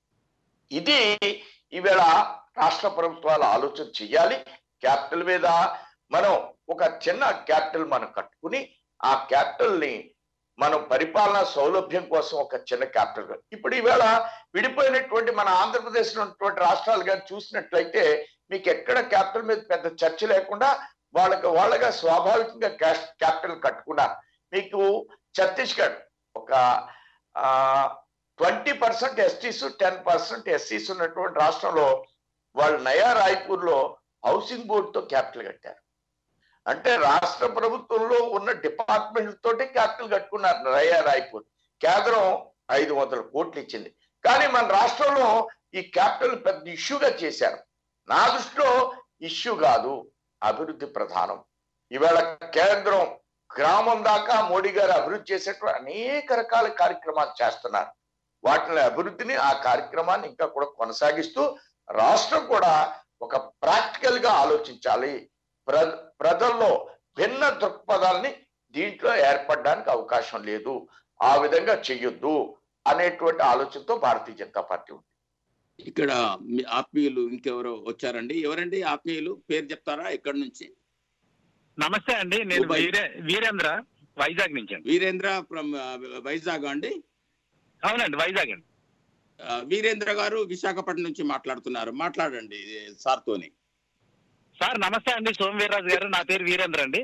ఇది ఈవేళ రాష్ట్ర ప్రభుత్వాలు ఆలోచన చెయ్యాలి. క్యాపిటల్ మీద మనం ఒక చిన్న క్యాపిటల్ మనం కట్టుకుని ఆ క్యాపిటల్ ని మనం పరిపాలనా సౌలభ్యం కోసం ఒక చిన్న క్యాపిటల్. ఇప్పుడు ఈవేళ విడిపోయినటువంటి మన ఆంధ్రప్రదేశ్ ఉన్నటువంటి రాష్ట్రాలు కానీ చూసినట్లయితే మీకు ఎక్కడ క్యాపిటల్ మీద పెద్ద చర్చ లేకుండా వాళ్ళకి వాళ్ళగా స్వాభావికంగా క్యాపిటల్ కట్టుకున్నారు. మీకు ఛత్తీస్గఢ్ ఒక ఆ twenty percent STs ten percent ఎస్సీస్ ఉన్నటువంటి రాష్ట్రంలో వాళ్ళు నయా రాయ్పూర్ లో హౌసింగ్ బోర్డుతో క్యాపిటల్ కట్టారు. అంటే రాష్ట్ర ప్రభుత్వంలో ఉన్న డిపార్ట్మెంట్ తోటి క్యాపిటల్ కట్టుకున్నారు నయా రాయ్పూర్. కేంద్రం ఐదు వందల కోట్లు ఇచ్చింది, కానీ మన రాష్ట్రంలో ఈ క్యాపిటల్ పెద్ద ఇష్యూగా చేశారు. నా దృష్టిలో ఇష్యూ కాదు, అభివృద్ధి ప్రధానం. ఇవాళ కేంద్రం గ్రామం దాకా మోడీ గారు అభివృద్ధి చేసేటువంటి అనేక రకాల కార్యక్రమాలు చేస్తున్నారు. వాటిని అభివృద్ధిని ఆ కార్యక్రమాన్ని ఇంకా కూడా కొనసాగిస్తూ రాష్ట్రం కూడా ఒక ప్రాక్టికల్ గా ఆలోచించాలి. ప్ర ప్రజల్లో భిన్న దృక్పథాలని దీంట్లో ఏర్పడడానికి అవకాశం లేదు, ఆ విధంగా చెయ్యొద్దు అనేటువంటి ఆలోచనతో భారతీయ జనతా పార్టీ ఉంది. ఇక్కడ మీ ఆత్మీయులు ఇంకెవరో వచ్చారండి. ఎవరండి ఆత్మీయులు, పేరు చెప్తారా? ఎక్కడి నుంచి? నమస్తే అండి, నేను వీరే వీరేంద్ర వైజాగ్ నుంచి అండి. వీరేంద్ర ఫ్రమ్ వైజాగ్ అండి? అవునండి, వైజాగ్ అండి. వీరేంద్ర గారు విశాఖపట్నం నుంచి మాట్లాడుతున్నారు, మాట్లాడండి సార్ తోని. సార్ నమస్తే అండి, సోమ వీర్రాజు గారు. నా పేరు వీరేంద్ర అండి.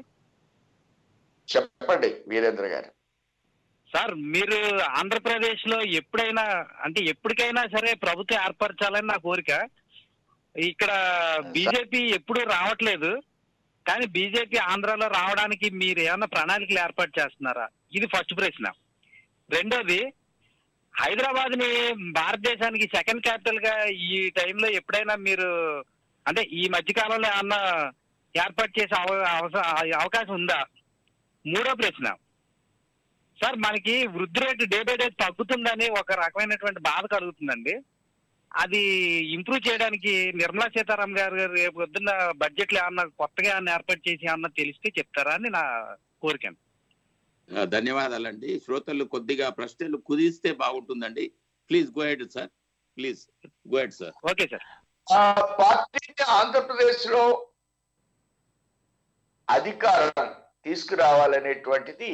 చెప్పండి వీరేంద్ర గారు. సార్ మీరు ఆంధ్రప్రదేశ్ లో ఎప్పుడైనా అంటే ఎప్పటికైనా సరే ప్రభుత్వం ఏర్పరచాలని నా కోరిక. ఇక్కడ బీజేపీ ఎప్పుడు రావట్లేదు, కానీ బీజేపీ ఆంధ్రాలో రావడానికి మీరు ఏమన్నా ప్రణాళికలు ఏర్పాటు చేస్తున్నారా? ఇది ఫస్ట్ ప్రశ్న. రెండోది, హైదరాబాద్ ని భారతదేశానికి సెకండ్ క్యాపిటల్ గా ఈ టైంలో ఎప్పుడైనా మీరు అంటే ఈ మధ్య కాలంలో ఏమన్నా ఏర్పాటు చేసే అవకాశం ఉందా? మూడో ప్రశ్న, సార్ మనకి వృద్ధి రేటు డే బై డే తగ్గుతుందని ఒక రకమైనటువంటి బాధ కలుగుతుందండి. అది ఇంప్రూవ్ చేయడానికి నిర్మలా సీతారామన్ గారు రేపు పొద్దున్న బడ్జెట్ లో ఏమన్నా కొత్తగా ఏమన్నా ఏర్పాటు చేసి ఏమన్నా తెలిస్తే చెప్తారా అని నా కోరిక. ధన్యవాదాలండి. శ్రోతలు కొద్దిగా ప్రశ్నలు కుదిస్తే బాగుంటుందండి. Please go ahead sir, please go ahead sir. Okay sir. పార్టీని ఆంధ్రప్రదేశ్ లో అధికారం తీసుకురావాలనేటువంటిది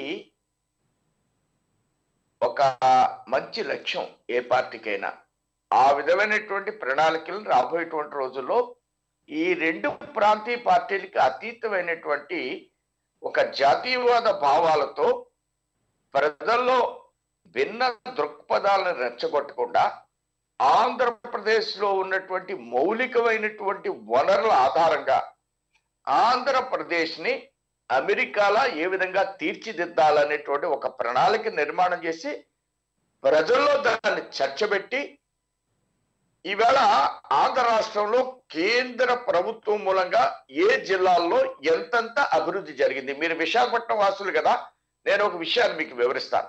ఒక మంచి లక్ష్యం ఏ పార్టీకైనా. ఆ విధమైనటువంటి ప్రణాళికలను రాబోయేటువంటి రోజుల్లో ఈ రెండు ప్రాంతీయ పార్టీలకి అతీతమైనటువంటి ఒక జాతీయవాద భావాలతో ప్రజల్లో భిన్న దృక్పథాలను రెచ్చగొట్టకుండా ఆంధ్రప్రదేశ్ లో ఉన్నటువంటి మౌలికమైనటువంటి వనరుల ఆధారంగా ఆంధ్రప్రదేశ్ ని అమెరికాలో ఏ విధంగా తీర్చిదిద్దాలనేటువంటి ఒక ప్రణాళిక నిర్మాణం చేసి ప్రజల్లో దాన్ని చర్చబెట్టి ఈవేళ ఆంధ్ర రాష్ట్రంలో కేంద్ర ప్రభుత్వం మూలంగా ఏ జిల్లాల్లో ఎంతంత అభివృద్ధి జరిగింది. మీరు విశాఖపట్నం వాసులు కదా, నేను ఒక విషయాన్ని మీకు వివరిస్తాను.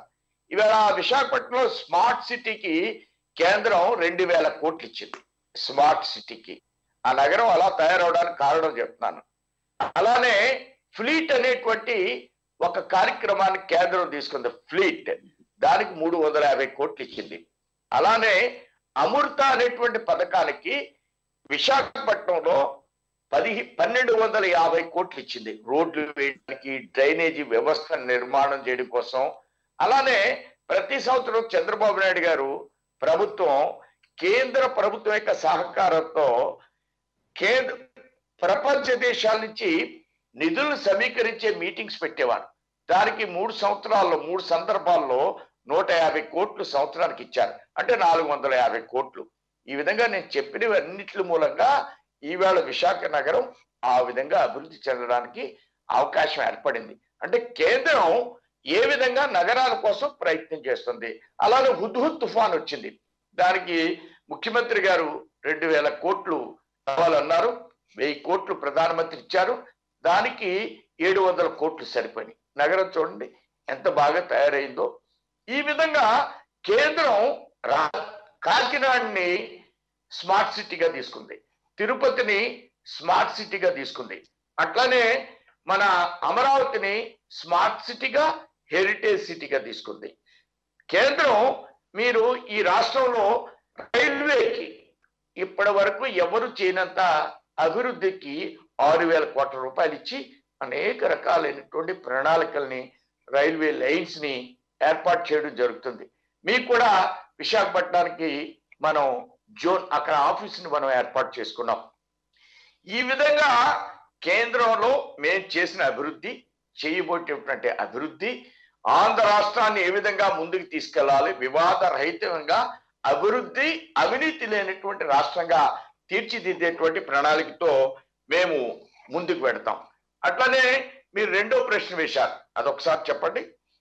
ఇవాళ విశాఖపట్నంలో స్మార్ట్ సిటీకి కేంద్రం రెండు వేల కోట్లు ఇచ్చింది. స్మార్ట్ సిటీకి ఆ నగరం అలా తయారవడానికి కారణం చెప్తున్నాను. అలానే ఫ్లీట్ అనేటువంటి ఒక కార్యక్రమాన్ని కేంద్రం తీసుకుంది. ఫ్లీట్ దానికి మూడు వందల యాభై కోట్లు ఇచ్చింది. అలానే అమృత అనేటువంటి పథకానికి విశాఖపట్నంలో పది పన్నెండు వందల యాభై కోట్లు ఇచ్చింది. రోడ్లు వేయడానికి, డ్రైనేజీ వ్యవస్థ నిర్మాణం చేయడం కోసం. అలానే ప్రతి సంవత్సరం చంద్రబాబు నాయుడు గారు ప్రభుత్వం కేంద్ర ప్రభుత్వం యొక్క సహకారంతో కేంద్ర ప్రపంచ దేశాల నుంచి నిధులు సమీకరించే మీటింగ్స్ పెట్టేవారు. దానికి మూడు సంవత్సరాల్లో మూడు సందర్భాల్లో నూట యాభై కోట్లు సంవత్సరానికి ఇచ్చారు. అంటే నాలుగు వందల యాభై కోట్లు. ఈ విధంగా నేను చెప్పినవన్నిటి మూలంగా ఈవేళ విశాఖ నగరం ఆ విధంగా అభివృద్ధి చెందడానికి అవకాశం ఏర్పడింది. అంటే కేంద్రం ఏ విధంగా నగరాల కోసం ప్రయత్నం చేస్తుంది. అలానే హుద్హుద్ తుఫాన్ వచ్చింది. దానికి ముఖ్యమంత్రి గారు రెండు వేల కోట్లు కావాలన్నారు. వెయ్యి కోట్లు ప్రధానమంత్రి ఇచ్చారు. దానికి ఏడు వందల కోట్లు సరిపోయినాయి. నగరం చూడండి ఎంత బాగా తయారైందో. ఈ విధంగా కేంద్రం రా కాకినాడని స్మార్ట్ సిటీగా తీసుకుంది, తిరుపతిని స్మార్ట్ సిటీగా తీసుకుంది. అట్లానే మన అమరావతిని స్మార్ట్ సిటీగా, హెరిటేజ్ సిటీగా తీసుకుంది. కేంద్రం మీరు ఈ రాష్ట్రంలో రైల్వేకి ఇప్పటి వరకు ఎవరు చేయనంత అభివృద్ధికి ఆరు వేల కోట్ల రూపాయలు ఇచ్చి అనేక రకాలైనటువంటి ప్రణాళికల్ని, రైల్వే లైన్స్ ని ఏర్పాటు చేయడం జరుగుతుంది. మీకు కూడా విశాఖపట్నానికి మనం జోన్ అక్కడ ఆఫీసుని మనం ఏర్పాటు చేసుకున్నాం. ఈ విధంగా కేంద్రంలో మేము చేసిన అభివృద్ధి, చేయబోయేటువంటి అభివృద్ధి, ఆంధ్ర రాష్ట్రాన్ని ఏ విధంగా ముందుకు తీసుకెళ్లాలి, వివాద రహితంగా అభివృద్ధి, అవినీతి లేనటువంటి రాష్ట్రంగా తీర్చిదిద్దేటువంటి ప్రణాళికతో మేము ముందుకు పెడతాం. అట్లనే మీరు రెండో ప్రశ్న వేశారు, అదొకసారి చెప్పండి.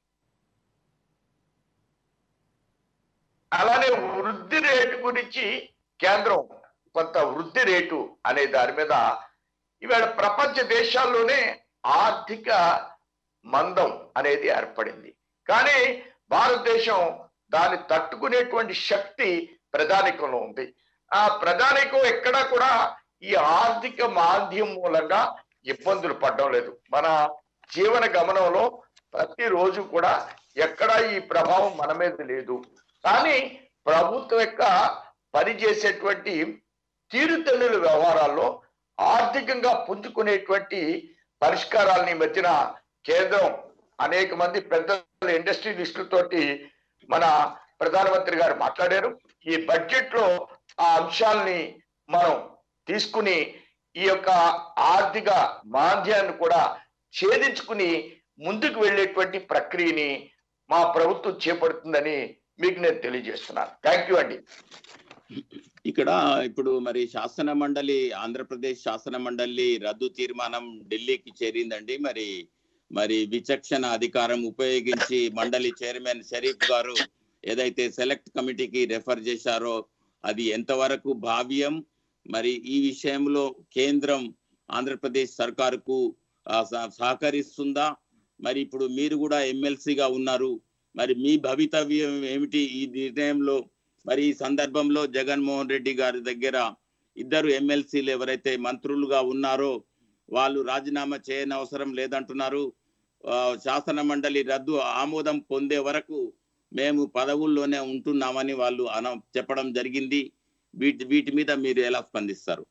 అలానే వృద్ధి రేటు గురించి కేంద్రం కొంత వృద్ధి రేటు అనే దాని మీద ఇవాళ ప్రపంచ దేశాల్లోనే ఆర్థిక మందం అనేది ఏర్పడింది. కానీ భారతదేశం దాన్ని తట్టుకునేటువంటి శక్తి ప్రజానికంలో ఉంది. ఆ ప్రజానికం ఎక్కడా కూడా ఈ ఆర్థిక మాంద్యం మూలంగా ఇబ్బందులు పడడం లేదు. మన జీవన గమనంలో ప్రతిరోజు కూడా ఎక్కడా ఈ ప్రభావం మన మీద లేదు. కానీ ప్రభుత్వం యొక్క పనిచేసేటువంటి తీరుతెన్నుల వ్యవహారాల్లో ఆర్థికంగా పుంజుకునేటువంటి పరిష్కారాలని మధ్యన కేంద్రం అనేక మంది పెద్ద ఇండస్ట్రియలిస్టులతోటి మన ప్రధానమంత్రి గారు మాట్లాడారు. ఈ బడ్జెట్ లో ఆ అంశాలని మనం తీసుకుని ఈ యొక్క ఆర్థిక మాంద్యాన్ని కూడా ఛేదించుకుని ముందుకు వెళ్ళేటువంటి ప్రక్రియని మా ప్రభుత్వం చేపడుతుందని మీకు నేను తెలియజేస్తున్నాను. థ్యాంక్ యూ అండి. ఇక్కడ ఇప్పుడు మరి శాసన మండలి, ఆంధ్రప్రదేశ్ శాసన మండలి రద్దు తీర్మానం ఢిల్లీకి చేరిందండి. మరి మరి విచక్షణ అధికారం ఉపయోగించి మండలి చైర్మన్ షరీఫ్ గారు ఏదైతే సెలెక్ట్ కమిటీకి రెఫర్ చేశారో అది ఎంతవరకు భావ్యం, మరి ఈ విషయంలో కేంద్రం ఆంధ్రప్రదేశ్ సర్కారుకు సహకరిస్తుందా? మరి ఇప్పుడు మీరు కూడా ఎమ్మెల్సీగా ఉన్నారు, మరి మీ భవితవ్యం ఏమిటి ఈ నిర్ణయంలో? మరి ఈ సందర్భంలో జగన్మోహన్ రెడ్డి గారి దగ్గర ఇద్దరు ఎమ్మెల్సీలు ఎవరైతే మంత్రులుగా ఉన్నారో వాళ్ళు రాజీనామా చేయనవసరం లేదంటున్నారు. శాసన మండలి రద్దు ఆమోదం పొందే వరకు మేము పదవుల్లోనే ఉంటున్నామని వాళ్ళు అన చెప్పడం జరిగింది. వీటి వీటి మీద మీరు ఎలా స్పందిస్తారు?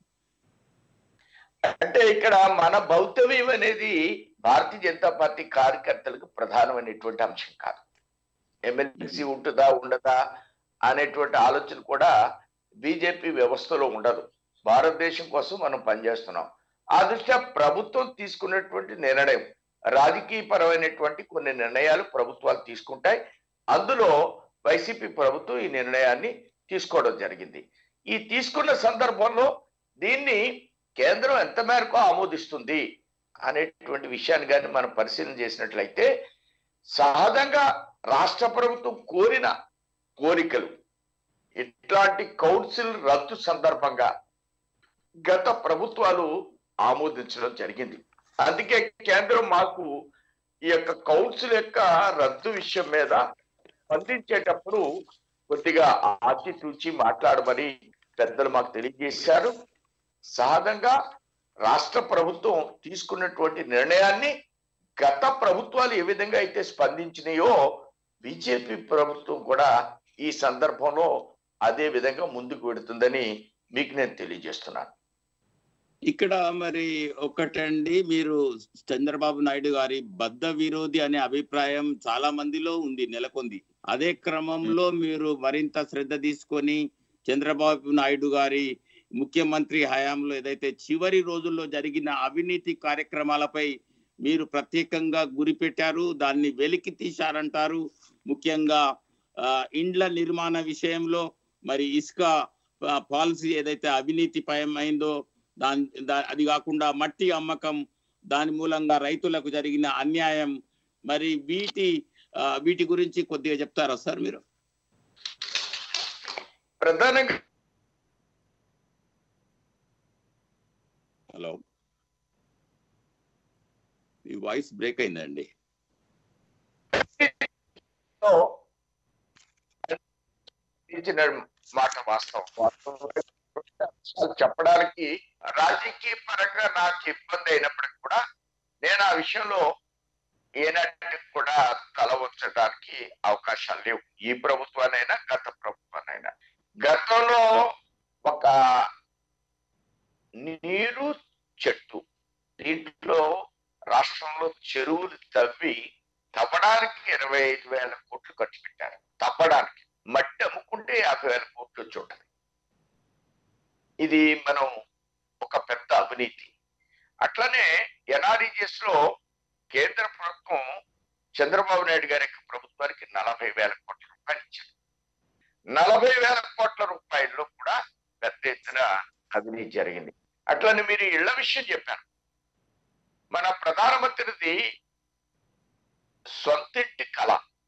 అంటే ఇక్కడ మన భౌతవ్యం అనేది భారతీయ జనతా పార్టీ కార్యకర్తలకు ప్రధానమైనటువంటి అంశం కాదు. ఎమ్మెల్సీ ఉంటుందా ఉండదా అనేటువంటి ఆలోచన కూడా బీజేపీ వ్యవస్థలో ఉండదు. భారతదేశం కోసం మనం పనిచేస్తున్నాం. ఆ దృష్ట్యా ప్రభుత్వం తీసుకున్నటువంటి నిర్ణయం, రాజకీయ పరమైనటువంటి కొన్ని నిర్ణయాలు ప్రభుత్వాలు తీసుకుంటాయి. అందులో వైసీపీ ప్రభుత్వం ఈ నిర్ణయాన్ని తీసుకోవడం జరిగింది. ఈ తీసుకున్న సందర్భంలో దీన్ని కేంద్రం ఎంత మేరకు ఆమోదిస్తుంది అనేటువంటి విషయాన్ని కానీ మనం పరిశీలన చేసినట్లయితే సహజంగా రాష్ట్ర ప్రభుత్వం కోరిన కోరికలు ఇట్లాంటి కౌన్సిల్ రద్దు సందర్భంగా గత ప్రభుత్వాలు ఆమోదించడం జరిగింది. అందుకే కేంద్రం మాకు ఈ యొక్క కౌన్సిల్ యొక్క రద్దు విషయం మీద స్పందించేటప్పుడు కొద్దిగా ఆచితూచి మాట్లాడమని పెద్దలు మాకు తెలియజేశారు. సహజంగా రాష్ట్ర ప్రభుత్వం తీసుకున్నటువంటి నిర్ణయాన్ని గత ప్రభుత్వాలు ఏ విధంగా అయితే స్పందించినాయో బీజేపీ ప్రభుత్వం కూడా ఈ సందర్భంలో అదే విధంగా ముందుకు వెడుతుందని మీకు నేను తెలియజేస్తున్నాను. ఇక్కడ మరి ఒకటండి, మీరు చంద్రబాబు నాయుడు గారి బద్ధ విరోధి అనే అభిప్రాయం చాలా మందిలో ఉంది, నెలకొంది. అదే క్రమంలో మీరు మరింత శ్రద్ధ తీసుకొని చంద్రబాబు నాయుడు గారి ముఖ్యమంత్రి హయాంలో ఏదైతే చివరి రోజుల్లో జరిగిన అవినీతి కార్యక్రమాలపై మీరు ప్రత్యేకంగా గురిపెట్టారు, దాన్ని వెలికి తీశారంటారు. ముఖ్యంగా ఇండ్ల నిర్మాణ విషయంలో మరి ఇసుక పాలసీ ఏదైతే అవినీతి పయమైందో దాని అది కాకుండా మట్టి అమ్మకం, దాని మూలంగా రైతులకు జరిగిన అన్యాయం, మరి వీటి వీటి గురించి కొద్దిగా చెప్తారా సార్ మీరు? ప్రధానంగా హలో, ఈ వాయిస్ బ్రేక్ అయిందండి. మాట వాస్తవం. చెప్పడానికి రాజకీయ పరంగా నాకు ఇబ్బంది అయినప్పటికీ కూడా నేను ఆ విషయంలో ఏనాటికి కూడా తల వంచడానికి అవకాశాలు లేవు. ఈ ప్రభుత్వానైనా గత ప్రభుత్వానైనా. గతంలో ఒక నీరు చెట్టు దీంట్లో రాష్ట్రంలో చెరువులు తవ్వి తవ్వడానికి ఇరవై ఐదు వేల కోట్లు ఖర్చు పెట్టారు. తవ్వడానికి మట్టి అమ్ముకుంటే యాభై వేల కోట్లు వచ్చి ఉంటుంది. ఇది మనం ఒక పెద్ద అవినీతి. అట్లనే ఎన్ఆర్ఈజిఎస్ లో కేంద్ర ప్రభుత్వం చంద్రబాబు నాయుడు గారి ప్రభుత్వానికి నలభై వేల కోట్ల రూపాయలు ఇచ్చారు. నలభై వేల కోట్ల రూపాయల్లో కూడా పెద్ద ఎత్తున అవినీతి జరిగింది. అట్లనే మీరు ఇళ్ల విషయం చెప్పారు. మన ప్రధానమంత్రిది సొంతింటి కళ.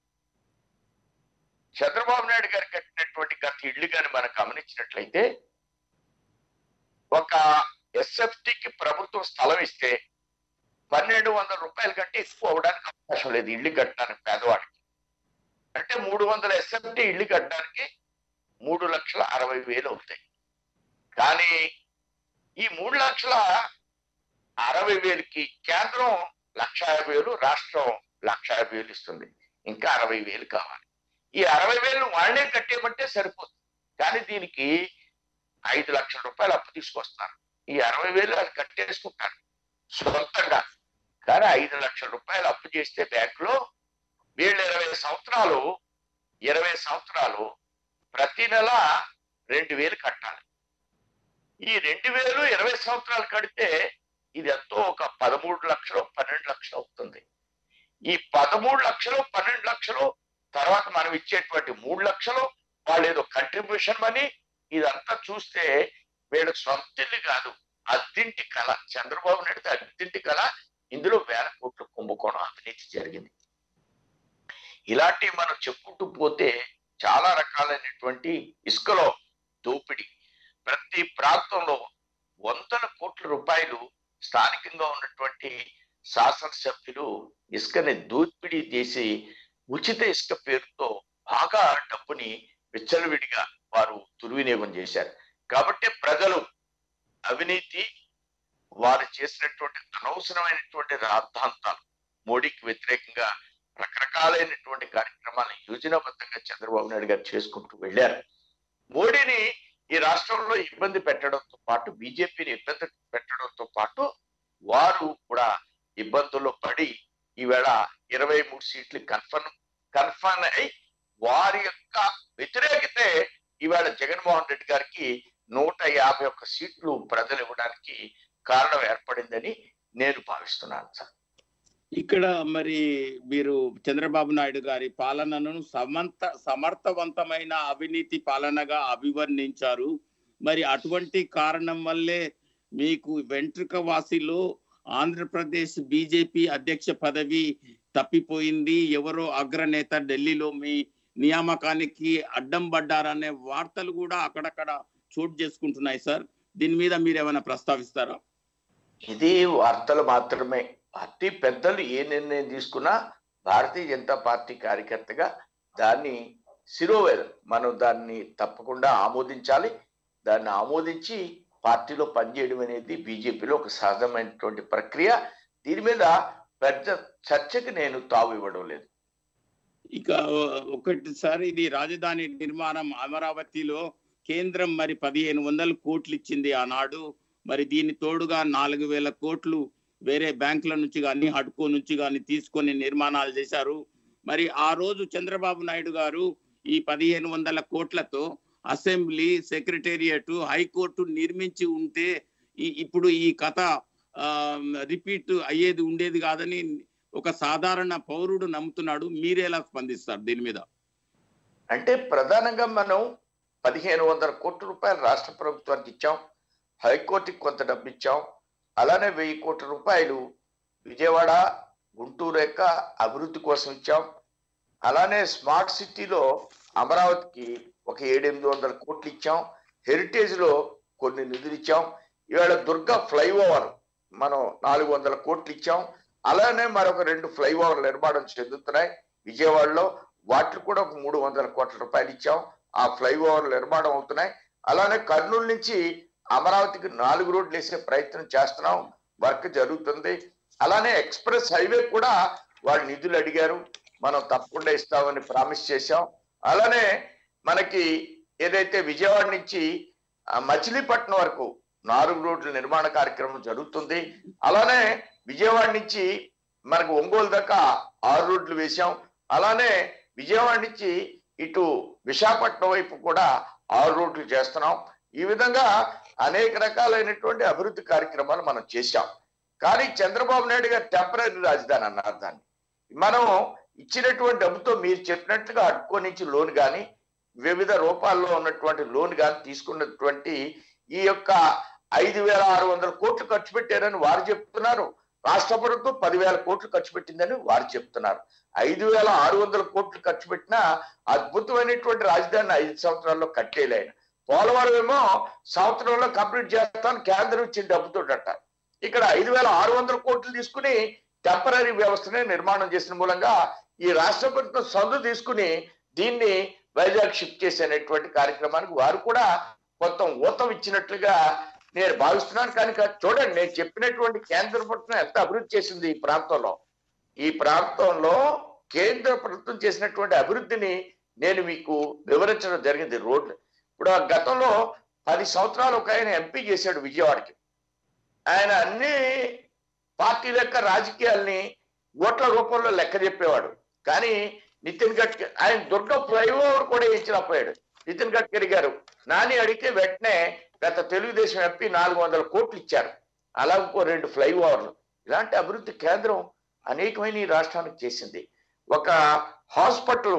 చంద్రబాబు నాయుడు గారు కట్టినటువంటి గత ఇళ్లు కానీ మనం గమనించినట్లయితే ఒక ఎస్ఎఫ్టీకి ప్రభుత్వం స్థలం ఇస్తే పన్నెండు వందల రూపాయల కంటే ఎక్కువ అవడానికి అవకాశం లేదు ఇల్లు కట్టడానికి పేదవాడికి. అంటే మూడు వందల ఎస్ఎఫ్టీ ఇల్లు కట్టడానికి మూడు లక్షల అరవై వేలు అవుతాయి. కానీ ఈ మూడు లక్షల అరవై వేలకి కేంద్రం లక్ష యాభై వేలు, రాష్ట్రం లక్ష యాభై వేలు ఇస్తుంది. ఇంకా అరవై వేలు కావాలి. ఈ అరవై వేలు వాళ్ళే కట్టేయమంటే సరిపోతుంది. కానీ దీనికి ఐదు లక్షల రూపాయలు అప్పు తీసుకొస్తున్నారు. ఈ అరవై వేలు అది కట్టేసుకుంటారు సొంతంగా. కానీ ఐదు లక్షల రూపాయలు అప్పు చేస్తే బ్యాంకులో వీళ్ళు ఇరవై సంవత్సరాలు ఇరవై సంవత్సరాలు ప్రతి నెల రెండు వేలు కట్టాలి. ఈ రెండు వేలు ఇరవై సంవత్సరాలు కడితే ఇది ఎంతో ఒక పదమూడు లక్షలు పన్నెండు లక్షలు అవుతుంది. ఈ పదమూడు లక్షలు పన్నెండు లక్షలు తర్వాత మనం ఇచ్చేటువంటి మూడు లక్షలు వాళ్ళు ఏదో కంట్రిబ్యూషన్ మనీ, ఇదంతా చూస్తే వీళ్ళకి సొంతిల్లు కాదు, అద్దింటి కళ. చంద్రబాబు నాయుడు అద్దింటి కళ. ఇందులో వేల కోట్లు కుంభకోణం అవినీతి జరిగింది. ఇలాంటివి మనం చెప్పుకుంటూ పోతే చాలా రకాలైనటువంటి ఇసుకలో దోపిడీ, ప్రతి ప్రాంతంలో వందల కోట్ల రూపాయలు స్థానికంగా ఉన్నటువంటి శాసనసభ్యులు ఇసుకని దోపిడీ చేసి ఉచిత ఇసుక పేరుతో బాగా డబ్బుని విచ్చలవిడిగా వారు దుర్వినియోగం చేశారు. కాబట్టి ప్రజలు అవినీతి, వారు చేసినటువంటి అనవసరమైనటువంటి రాద్ధాంతాలు, మోడీకి వ్యతిరేకంగా రకరకాలైనటువంటి కార్యక్రమాలను యోజనాబద్ధంగా చంద్రబాబు నాయుడు గారు చేసుకుంటూ వెళ్ళారు. మోడీని ఈ రాష్ట్రంలో ఇబ్బంది పెట్టడంతో పాటు, బీజేపీని ఇబ్బంది పెట్టడంతో పాటు వారు కూడా ఇబ్బందుల్లో పడి ఈవేళ ఇరవై మూడు సీట్లు కన్ఫర్మ్ కన్ఫర్మ్ అయి వారి యొక్క వ్యతిరేకతే ఈవేళ జగన్మోహన్ రెడ్డి గారికి నూట యాభై ఒక్క సీట్లు ప్రజలు ఇవ్వడానికి కారణం ఏర్పడిందని నేను భావిస్తున్నాను సార్. ఇక్కడ మరి మీరు చంద్రబాబు నాయుడు గారి పాలనను సమంత సమర్థవంతమైన అవినీతి పాలనగా అభివర్ణించారు. మరి అటువంటి కారణం వల్లే మీకు వెంట్రుక వాసిలో ఆంధ్రప్రదేశ్ బీజేపీ అధ్యక్ష పదవి తప్పిపోయింది, ఎవరో అగ్రనేత ఢిల్లీలో మీ నియామకానికి అడ్డం పడ్డారనే వార్తలు కూడా అక్కడక్కడ చోటు చేసుకుంటున్నాయి సార్. దీని మీద మీరు ఏమైనా ప్రస్తావిస్తారా? ఇది వార్తలు మాత్రమే. పార్టీ పెద్దలు ఏ నిర్ణయం తీసుకున్నా భారతీయ జనతా పార్టీ కార్యకర్తగా దాన్ని శిరోవేదం, మనం దాన్ని తప్పకుండా ఆమోదించాలి. దాన్ని ఆమోదించి పార్టీలో పనిచేయడం అనేది బీజేపీలో ఒక సహజమైనటువంటి ప్రక్రియ. దీని మీద పెద్ద చర్చకి నేను తావు ఇవ్వడం లేదు. ఇక ఒకటిసారి ఇది రాజధాని నిర్మాణం అమరావతిలో కేంద్రం మరి పదిహేను వందల కోట్లు ఇచ్చింది ఆనాడు. మరి దీని తోడుగా నాలుగు వేల కోట్లు వేరే బ్యాంకుల నుంచి కానీ హడ్కో నుంచి కానీ తీసుకొని నిర్మాణాలు చేశారు. మరి ఆ రోజు చంద్రబాబు నాయుడు గారు ఈ పదిహేను వందల కోట్లతో అసెంబ్లీ, సెక్రటేరియట్, హైకోర్టు నిర్మించి ఉంటే ఈ ఇప్పుడు ఈ కథ రిపీట్ అయ్యేది ఉండేది కాదని ఒక సాధారణ పౌరుడు నమ్ముతున్నాడు. మీరెలా స్పందిస్తారు దీని మీద? అంటే ప్రధానంగా మనం పదిహేను వందల కోట్ల రూపాయలు రాష్ట్ర ప్రభుత్వానికి ఇచ్చాం, హైకోర్టుకి కొంత డబ్బు ఇచ్చాం, అలానే వెయ్యి కోట్ల రూపాయలు విజయవాడ, గుంటూరు యొక్క అభివృద్ధి కోసం ఇచ్చాం. అలానే స్మార్ట్ సిటీలో అమరావతికి ఒక ఏడెనిమిది వందల కోట్లు ఇచ్చాం, హెరిటేజ్ లో కొన్ని నిధులు ఇచ్చాం. ఇవాళ దుర్గా ఫ్లైఓవర్ మనం నాలుగు వందల కోట్లు ఇచ్చాం. అలానే మరొక రెండు ఫ్లైఓవర్లు నిర్మాణం చెందుతున్నాయి విజయవాడలో, వాటికి కూడా ఒక మూడు వందల కోట్ల రూపాయలు ఇచ్చాం. ఆ ఫ్లైఓవర్లు నిర్మాణం అవుతున్నాయి. అలానే కర్నూలు నుంచి అమరావతికి నాలుగు రోడ్లు వేసే ప్రయత్నం చేస్తున్నాం, వర్క్ జరుగుతుంది. అలానే ఎక్స్ప్రెస్ హైవే కూడా వాళ్ళు నిధులు అడిగారు, మనం తప్పకుండా ఇస్తామని ప్రామిస్ చేశాం. అలానే మనకి ఏదైతే విజయవాడ నుంచి మచిలీపట్నం వరకు నాలుగు రోడ్ల నిర్మాణ కార్యక్రమం జరుగుతుంది. అలానే విజయవాడ నుంచి మనకు ఒంగోలు దాకా ఆరు రోడ్లు వేశాం. అలానే విజయవాడ నుంచి ఇటు విశాఖపట్నం వైపు కూడా ఆరు రోడ్లు చేస్తున్నాం. ఈ విధంగా అనేక రకాలైనటువంటి అభివృద్ధి కార్యక్రమాలు మనం చేశాం. కానీ చంద్రబాబు నాయుడు గారు టెంపరీ రాజధాని అన్నారు. దాన్ని మనం ఇచ్చినటువంటి డబ్బుతో మీరు చెప్పినట్లుగా అడ్కో నుంచి లోన్ కానీ వివిధ రూపాల్లో ఉన్నటువంటి లోన్ కానీ తీసుకున్నటువంటి ఈ యొక్క ఐదు వేల ఆరు వందల కోట్లు ఖర్చు పెట్టారని వారు చెప్తున్నారు. రాష్ట్ర ప్రభుత్వం పదివేల కోట్లు ఖర్చు పెట్టిందని వారు చెప్తున్నారు. ఐదు వేల ఆరు వందల కోట్లు ఖర్చు పెట్టినా అద్భుతమైనటువంటి రాజధానిని ఐదు సంవత్సరాల్లో కట్టేయలేను. పోలవరం ఏమో సంవత్సరంలో కంప్లీట్ చేస్తాను కేంద్రం ఇచ్చిన డబ్బుతోట. ఇక్కడ ఐదు వేల ఆరు వందల కోట్లు తీసుకుని టెంపరీ వ్యవస్థని నిర్మాణం చేసిన మూలంగా ఈ రాష్ట్ర ప్రభుత్వం సందు తీసుకుని దీన్ని వైజాగ్ షిఫ్ట్ చేసేటువంటి కార్యక్రమానికి వారు కూడా కొంత ఊతం ఇచ్చినట్లుగా నేను భావిస్తున్నాను. కానీ చూడండి, నేను చెప్పినటువంటి కేంద్ర ప్రభుత్వం ఎంత అభివృద్ధి చేసింది ఈ ప్రాంతంలో. ఈ ప్రాంతంలో కేంద్ర ప్రభుత్వం చేసినటువంటి అభివృద్ధిని నేను మీకు వివరించడం జరిగింది. రోడ్లు ఇప్పుడు గతంలో పది సంవత్సరాలు ఒక ఆయన ఎంపీ చేశాడు విజయవాడకి. ఆయన అన్ని పార్టీల యొక్క రాజకీయాల్ని ఓట్ల రూపంలో లెక్క చెప్పేవాడు. కానీ నితిన్ గడ్కరీ ఆయన దుర్గా ఫ్లైఓవర్ కూడా ఇచ్చినపోయాడు. నితిన్ గడ్కరీ గారు నాని అడిగితే వెంటనే గత తెలుగుదేశం ఎంపీ నాలుగు వందల కోట్లు ఇచ్చారు. అలా ఇంకో రెండు ఫ్లైఓవర్లు. ఇలాంటి అభివృద్ధి కేంద్రం అనేకమైన ఈ రాష్ట్రానికి చేసింది. ఒక హాస్పిటల్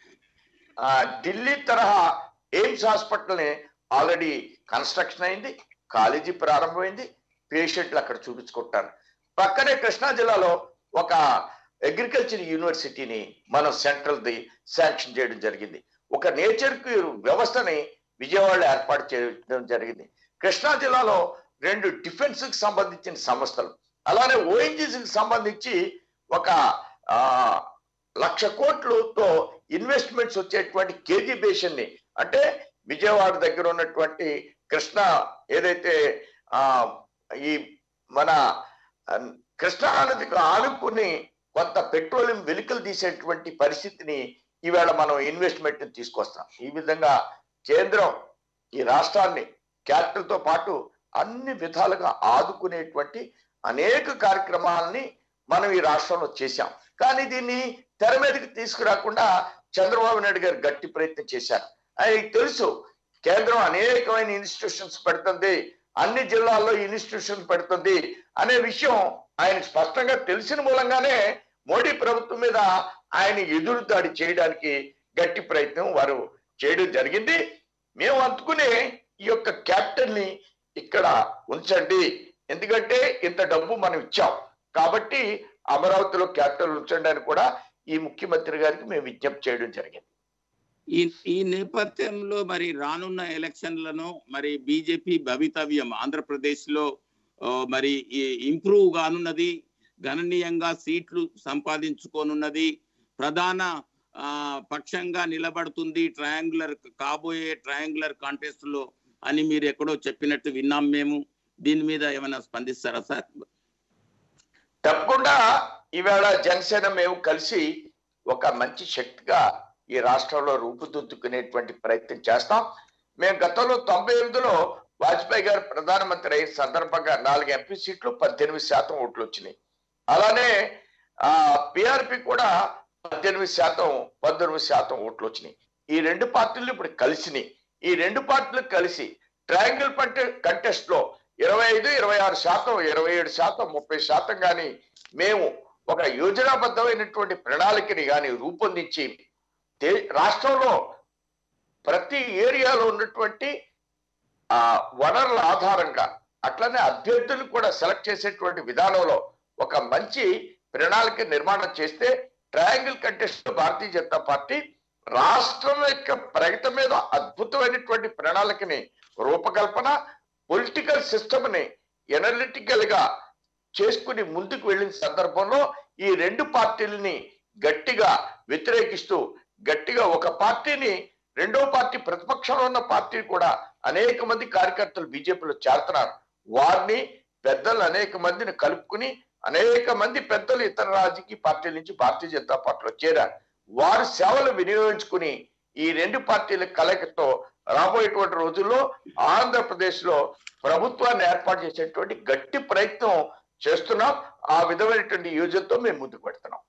ఢిల్లీ తరహా ఎయిమ్స్ హాస్పిటల్ని ఆల్రెడీ కన్స్ట్రక్షన్ అయింది, కాలేజీ ప్రారంభమైంది, పేషెంట్లు అక్కడ చూపించుకుంటారు. పక్కనే కృష్ణా జిల్లాలో ఒక అగ్రికల్చర్ యూనివర్సిటీని మనం సెంట్రల్ ది శాంక్షన్ చేయడం జరిగింది. ఒక నేచర్ వ్యవస్థని విజయవాడలో ఏర్పాటు చేయడం జరిగింది. కృష్ణా జిల్లాలో రెండు డిఫెన్స్ కి సంబంధించిన సంస్థలు, అలానే ఓఎన్జీసీకి సంబంధించి ఒక ఆ లక్ష కోట్లతో ఇన్వెస్ట్మెంట్స్ వచ్చేటువంటి కేజీ బేషన్ ని, అంటే విజయవాడ దగ్గర ఉన్నటువంటి కృష్ణా ఏదైతే ఆ ఈ మన కృష్ణా నదికి ఆనుకుని కొంత పెట్రోలియం వెలికలు తీసేటువంటి పరిస్థితిని ఈవేళ మనం ఇన్వెస్ట్మెంట్ తీసుకొస్తాం. ఈ విధంగా కేంద్రం ఈ రాష్ట్రాన్ని క్యాపిటల్ తో పాటు అన్ని విధాలుగా ఆదుకునేటువంటి అనేక కార్యక్రమాలని మనం ఈ రాష్ట్రంలో చేశాం. కానీ దీన్ని తెర మీదకి తీసుకురాకుండా చంద్రబాబు నాయుడు గారు గట్టి ప్రయత్నం చేశారు. ఆయనకి తెలుసు కేంద్రం అనేకమైన ఇన్స్టిట్యూషన్స్ పెడుతుంది, అన్ని జిల్లాల్లో ఇన్స్టిట్యూషన్ పెడుతుంది అనే విషయం ఆయనకు స్పష్టంగా తెలిసిన మూలంగానే మోడీ ప్రభుత్వం మీద ఆయన ఎదురుదాడి చేయడానికి గట్టి ప్రయత్నం వారు చేయడం జరిగింది. మేము అందుకునే ఈ యొక్క క్యాపిటల్ ని ఇక్కడ ఉంచండి, ఎందుకంటే ఇంత డబ్బు మనం ఇచ్చాం కాబట్టి అమరావతిలో క్యాపిటల్ ఉంచండి అని కూడా ఈ ముఖ్యమంత్రి గారికి మేము విజ్ఞప్తి చేయడం జరిగింది. ఈ ఈ నేపథ్యంలో మరి రానున్న ఎలక్షన్లను మరి బీజేపీ భవితవ్యం ఆంధ్రప్రదేశ్ లో మరి ఇంప్రూవ్ గానున్నది, గణనీయంగా సీట్లు సంపాదించుకోనున్నది. ప్రధాన ఆ పక్షంగా నిలబడుతుంది ట్రయాంగులర్ కాబోయే ట్రయాంగులర్ కాంటెస్ట్ లో అని మీరు ఎక్కడో చెప్పినట్టు విన్నాం మేము. దీని మీద ఏమైనా స్పందిస్తారా సార్? తప్పకుండా ఈవేళ జనసేన మేము కలిసి ఒక మంచి శక్తిగా ఈ రాష్ట్రంలో రూపుదిద్దుకునేటువంటి ప్రయత్నం చేస్తాం. మేము గతంలో తొంభై ఎనిమిదిలో వాజ్పేయి గారు ప్రధానమంత్రి అయిన సందర్భంగా నాలుగు ఎంపీ సీట్లు పద్దెనిమిది శాతం ఓట్లు వచ్చినాయి. అలానే ఆ పిఆర్పి కూడా పద్దెనిమిది శాతం పంతొమ్మిది శాతం ఓట్లు వచ్చినాయి. ఈ రెండు పార్టీలు ఇప్పుడు కలిసినాయి. ఈ రెండు పార్టీలు కలిసి ట్రయాంగిల్ పంటే కంటెస్ట్ లో ఇరవై ఐదు ఇరవై ఆరు శాతం ఇరవై ఏడు శాతం ముప్పై శాతం కానీ మేము ఒక యోజనాబద్ధమైనటువంటి ప్రణాళికని కానీ రూపొందించి రాష్ట్రంలో ప్రతి ఏరియాలో ఉన్నటువంటి ఆ వనరుల ఆధారంగా అట్లనే అభ్యర్థులు కూడా సెలెక్ట్ చేసేటువంటి విధానంలో ఒక మంచి ప్రణాళిక నిర్మాణం చేస్తే triangle contest Bharatiya Janata party రాష్ట్రం యొక్క ప్రగతి మీద అద్భుతమైనటువంటి ప్రణాళికని రూపకల్పన పొలిటికల్ సిస్టమ్ ని ఎనలిటికల్ గా చేసుకుని ముందుకు వెళ్ళిన సందర్భంలో ఈ రెండు పార్టీలని గట్టిగా వ్యతిరేకిస్తూ గట్టిగా ఒక పార్టీని రెండో పార్టీ ప్రతిపక్షంలో ఉన్న పార్టీ కూడా అనేక మంది కార్యకర్తలు బీజేపీలో చేరుతున్నారు. వారిని పెద్దలు అనేక మందిని కలుపుకుని అనేక మంది పెద్దలు ఇతర రాజకీయ పార్టీల నుంచి భారతీయ జనతా పార్టీలో చేరారు. వారి సేవలు వినియోగించుకుని ఈ రెండు పార్టీల కలయికతో రాబోయేటువంటి రోజుల్లో ఆంధ్రప్రదేశ్ లో ప్రభుత్వాన్ని ఏర్పాటు చేసేటువంటి గట్టి ప్రయత్నం చేస్తున్నాం. ఆ విధమైనటువంటి యోజనతో మేము ముందుకు పెడుతున్నాం.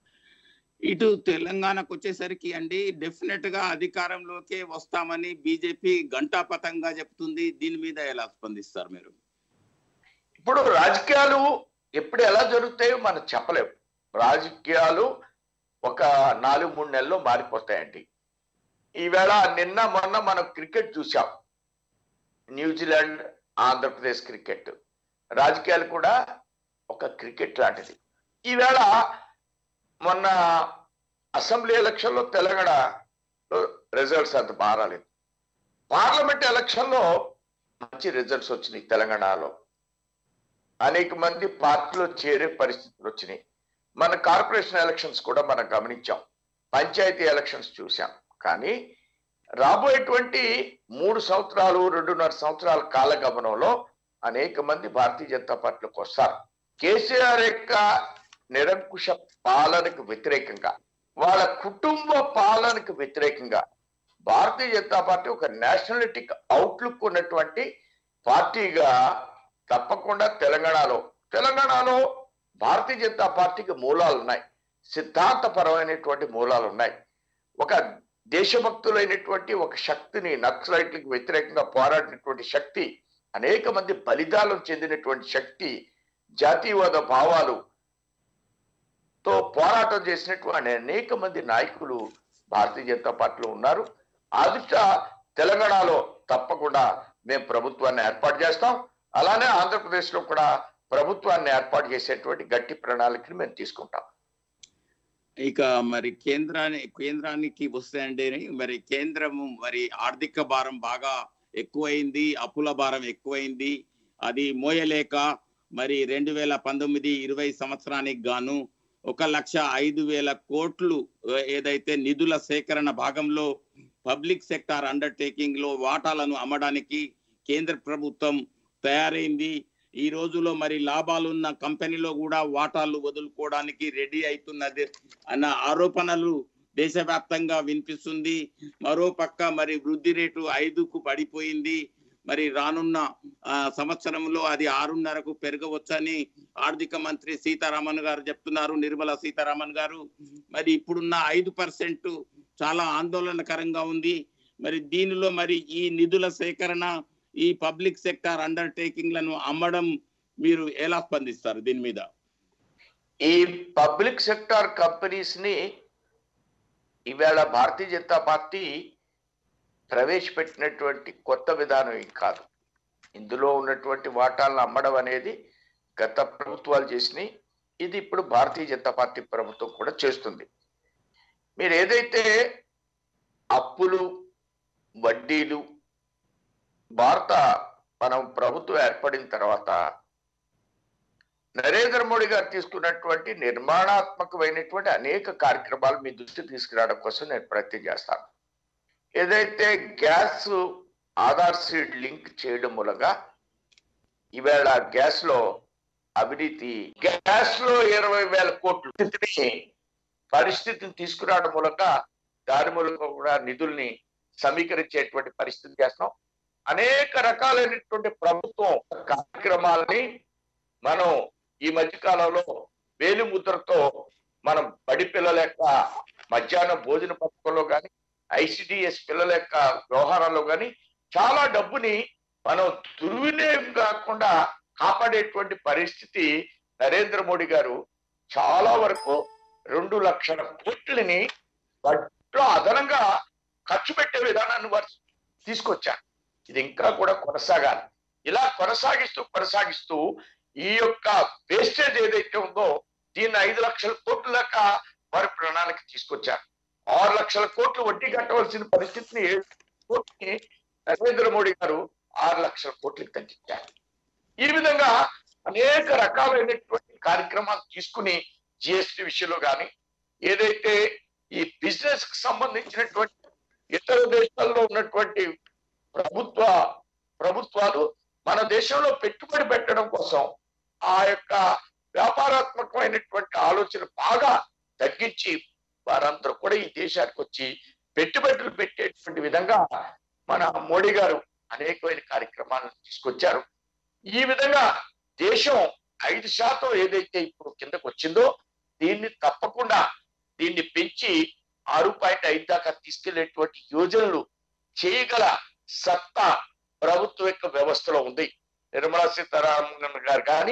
ఇటు తెలంగాణకు వచ్చేసరికి అండి డెఫినెట్ గా అధికారంలోకే వస్తామని బీజేపీ గంటాపతంగా చెప్తుంది. దీని మీద ఎలా స్పందిస్తారు మీరు? ఇప్పుడు రాజకీయాలు ఎప్పుడు ఎలా జరుగుతాయో మనం చెప్పలేము. రాజకీయాలు ఒక నాలుగు మూడు నెలల్లో మారిపోతాయండి. ఈవేళ నిన్న మొన్న మనం క్రికెట్ చూసాం. న్యూజిలాండ్ ఆంధ్రప్రదేశ్ క్రికెట్ రాజకీయాలు కూడా ఒక క్రికెట్ లాంటిది. ఈవేళ మొన్న అసెంబ్లీ ఎలక్షన్లో తెలంగాణలో రిజల్ట్స్ అంత మారాలేదు. పార్లమెంట్ ఎలక్షన్లో మంచి రిజల్ట్స్ వచ్చినాయి. తెలంగాణలో అనేక మంది పార్టీలో చేరే పరిస్థితులు వచ్చినాయి. మన కార్పొరేషన్ ఎలక్షన్స్ కూడా మనం గమనించాం. పంచాయతీ ఎలక్షన్స్ చూసాం. కానీ రాబోయేటువంటి మూడు సంవత్సరాలు రెండున్నర సంవత్సరాల కాల గమనంలో అనేక మంది భారతీయ జనతా పార్టీలోకి వస్తారు. కేసీఆర్ యొక్క నిరంకుశ పాలనకు వ్యతిరేకంగా వాళ్ళ కుటుంబ పాలనకు వ్యతిరేకంగా భారతీయ జనతా పార్టీ ఒక నేషనలిటిక్ అవుట్లుక్ ఉన్నటువంటి పార్టీగా తప్పకుండా తెలంగాణలో తెలంగాణలో భారతీయ జనతా పార్టీకి మూలాలు ఉన్నాయి. సిద్ధాంతపరమైనటువంటి మూలాలు ఉన్నాయి. ఒక దేశభక్తులైనటువంటి ఒక శక్తిని నక్సలైట్లకు వ్యతిరేకంగా పోరాడినటువంటి శక్తి, అనేక మంది బలిదానం చెందినటువంటి శక్తి, జాతీయవాద భావాలు తో పోరాటం చేసినటువంటి అనేక మంది నాయకులు భారతీయ జనతా పార్టీలో ఉన్నారు. ఆ దృష్ట్యా తెలంగాణలో తప్పకుండా మేము ప్రభుత్వాన్ని ఏర్పాటు చేస్తాం. అలానే ఆంధ్రప్రదేశ్ లో కూడా ప్రభుత్వాన్ని ఏర్పాటు చేసేటువంటి గట్టి ప్రణాళికను మేము తీసుకుంటాం. ఇక మరి కేంద్రాన్ని కేంద్రానికి వస్తే అండి మరి కేంద్రము మరి ఆర్థిక భారం బాగా ఎక్కువైంది, అప్పుల భారం ఎక్కువైంది. అది మోయలేక మరి రెండు వేల పంతొమ్మిది ఇరవై సంవత్సరానికి గాను ఒక లక్ష ఐదు వేల కోట్లు ఏదైతే నిధుల సేకరణ భాగంలో పబ్లిక్ సెక్టార్ అండర్టేకింగ్ లో వాటాలను అమ్మడానికి కేంద్ర ప్రభుత్వం తయారైంది. ఈ రోజులో మరి లాభాలున్న కంపెనీలో కూడా వాటాలు వదులుకోవడానికి రెడీ అవుతున్నది అన్న ఆరోపణలు దేశవ్యాప్తంగా వినిపిస్తుంది. మరో పక్క మరి వృద్ధి రేటు ఐదుకు పడిపోయింది. మరి రానున్న సంవత్సరంలో అది ఆరున్నరకు పెరగవచ్చని ఆర్థిక మంత్రి సీతారామన్ గారు చెప్తున్నారు, నిర్మలా సీతారామన్ గారు. మరి ఇప్పుడున్న ఐదు పర్సెంట్ చాలా ఆందోళనకరంగా ఉంది. మరి దీనిలో మరి ఈ నిధుల సేకరణ, ఈ పబ్లిక్ సెక్టార్ అండర్టేకింగ్ లను అమ్మడం మీరు ఎలా స్పందిస్తారు దీని మీద? ఈ పబ్లిక్ సెక్టార్ కంపెనీస్ ని ఈవేళ భారతీయ జనతా పార్టీ ప్రవేశపెట్టినటువంటి కొత్త విధానం ఏం కాదు. ఇందులో ఉన్నటువంటి వాటాలను అమ్మడం అనేది గత ప్రభుత్వాలు చేసినాయి. ఇది ఇప్పుడు భారతీయ జనతా పార్టీ ప్రభుత్వం కూడా చేస్తుంది. మీరు ఏదైతే అప్పులు, వడ్డీలు, భారత మనం ప్రభుత్వం ఏర్పడిన తర్వాత నరేంద్ర మోడీ గారు తీసుకున్నటువంటి నిర్మాణాత్మకమైనటువంటి అనేక కార్యక్రమాలు మీ దృష్టికి తీసుకురావడం కోసం నేను ప్రయత్నం చేస్తాను. ఏదైతే గ్యాస్ ఆధార్ సీడ్ లింక్ చేయడం మూలంగా ఈవేళ గ్యాస్ లో అవినీతి, గ్యాస్ లో ఇరవై వేల కోట్ల స్థితిని పరిస్థితిని తీసుకురావడం మూలంగా దాని మూలంగా కూడా నిధుల్ని సమీకరించేటువంటి పరిస్థితి చేస్తున్నాం. అనేక రకాలైనటువంటి ప్రభుత్వం కార్యక్రమాలని మనం ఈ మధ్య కాలంలో వేలు ముద్రతో మనం బడి పిల్లల యొక్క మధ్యాహ్నం భోజన పథకంలో కానీ ఐసిడిఎస్ పిల్లల యొక్క వ్యవహారాల్లో కానీ చాలా డబ్బుని మనం దుర్వినియోగం కాకుండా కాపాడేటువంటి పరిస్థితి నరేంద్ర మోడీ గారు చాలా వరకు రెండు లక్షల కోట్లని బడ్జెట్లో అదనంగా ఖర్చు పెట్టే విధానాన్ని వారు తీసుకొచ్చారు. ఇది ఇంకా కూడా కొనసాగాలి. ఇలా కొనసాగిస్తూ కొనసాగిస్తూ ఈ యొక్క వేస్టేజ్ ఏదైతే ఉందో దీన్ని ఐదు లక్షల కోట్ల దాకా వారి ప్రణాళిక తీసుకొచ్చారు. ఆరు లక్షల కోట్లు వడ్డీ కట్టవలసిన పరిస్థితిని కోట్ని నరేంద్ర మోడీ గారు ఆరు లక్షల కోట్లకి తగ్గించారు. ఈ విధంగా అనేక రకాలైనటువంటి కార్యక్రమాలు తీసుకుని జిఎస్టి విషయంలో కానీ ఏదైతే ఈ బిజినెస్ కి సంబంధించినటువంటి ఇతర దేశాల్లో ఉన్నటువంటి ప్రభుత్వ ప్రభుత్వాలు మన దేశంలో పెట్టుబడి పెట్టడం కోసం ఆ యొక్క వ్యాపారాత్మకమైనటువంటి ఆలోచన బాగా తగ్గించి వారందరూ కూడా ఈ దేశానికి వచ్చి పెట్టుబడులు పెట్టేటువంటి విధంగా మన మోడీ గారు అనేకమైన కార్యక్రమాలను తీసుకొచ్చారు. ఈ విధంగా దేశం ఐదు శాతం ఏదైతే ఇప్పుడు కిందకు వచ్చిందో దీన్ని తప్పకుండా దీన్ని పెంచి ఆరు పాయింట్ ఐదు దాకా తీసుకెళ్లేటువంటి యోజనలు చేయగల సత్తా ప్రభుత్వం యొక్క వ్యవస్థలో ఉంది. నిర్మలా సీతారామన్ గారు కానీ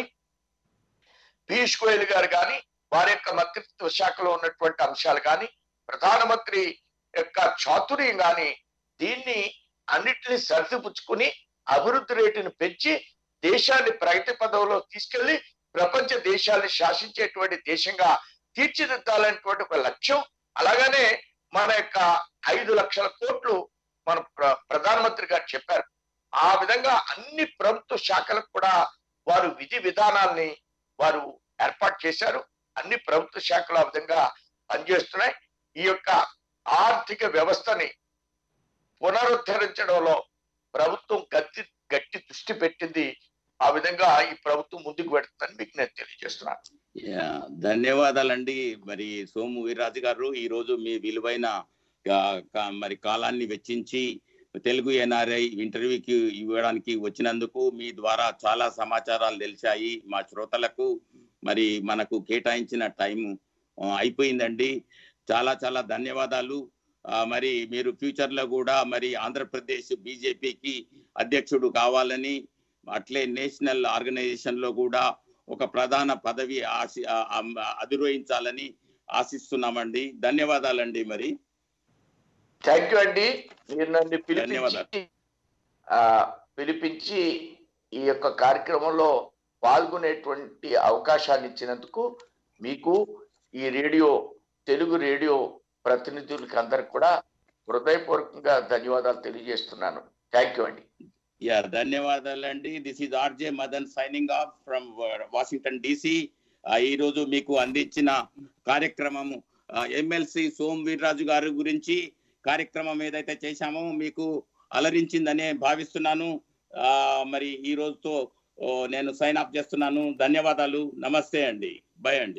పీయూష్ గోయల్ గారు కానీ వారి యొక్క మంత్రిత్వ శాఖలో ఉన్నటువంటి అంశాలు కానీ ప్రధానమంత్రి యొక్క చాతుర్యం కానీ దీన్ని అన్నిటిని సరిదిపుచ్చుకుని అభివృద్ధి రేటును పెంచి దేశాన్ని ప్రగతి పదవిలో తీసుకెళ్లి ప్రపంచ దేశాన్ని శాసించేటువంటి దేశంగా తీర్చిదిద్దాలనేటువంటి ఒక లక్ష్యం. అలాగనే మన యొక్క ఐదు లక్షల కోట్లు మన ప్రధానమంత్రి గారు చెప్పారు. ఆ విధంగా అన్ని ప్రభుత్వ శాఖలకు కూడా వారు విధి విధానాల్ని వారు ఏర్పాటు చేశారు. అన్ని ప్రభుత్వ శాఖలు ఆ విధంగా పనిచేస్తున్నాయి. ఈ యొక్క ఆర్థిక వ్యవస్థని పునరుద్ధరించడంలో ప్రభుత్వం గట్టి గట్టి దృష్టి పెట్టింది. ఆ విధంగా ఈ ప్రభుత్వం ముందుకు పెడుతుందని మీకు నేను తెలియజేస్తున్నాను. ధన్యవాదాలండి. మరి సోము వీర్రాజు గారు ఈ రోజు మీ విలువైన మరి కాలాన్ని వెచ్చించి తెలుగు ఎన్ఆర్ఐ ఇంటర్వ్యూకి ఇవ్వడానికి వచ్చినందుకు మీ ద్వారా చాలా సమాచారాలు తెలిసాయి మా శ్రోతలకు. మరి మనకు కేటాయించిన టైం అయిపోయిందండి. చాలా చాలా ధన్యవాదాలు. మరి మీరు ఫ్యూచర్ లో కూడా మరి ఆంధ్రప్రదేశ్ బీజేపీకి అధ్యక్షుడు కావాలని అట్లే నేషనల్ ఆర్గనైజేషన్ లో కూడా ఒక ప్రధాన పదవి ఆశి అధిరోహించాలని ఆశిస్తున్నామండి. ధన్యవాదాలండి. మరి థ్యాంక్ యూ అండి. మీరు నన్ను పిలిపించి పిలిపించి ఈ యొక్క కార్యక్రమంలో పాల్గొనేటువంటి అవకాశాన్ని ఇచ్చినందుకు మీకు ఈ రేడియో తెలుగు రేడియో ప్రతినిధులకి అందరికి కూడా హృదయపూర్వకంగా ధన్యవాదాలు తెలియజేస్తున్నాను. థ్యాంక్ యూ అండి. యా ధన్యవాదాలండి. This is RJ Madan signing off from Washington DC. ఈ రోజు మీకు అందించిన కార్యక్రమము ఎమ్మెల్సీ సోము వీర్రాజు గారి గురించి కార్యక్రమం ఏదైతే చేశామో మీకు అలరించిందనే భావిస్తున్నాను. ఆ మరి ఈ రోజుతో నేను సైన్ ఆఫ్ చేస్తున్నాను. ధన్యవాదాలు. నమస్తే అండి. బై అండి.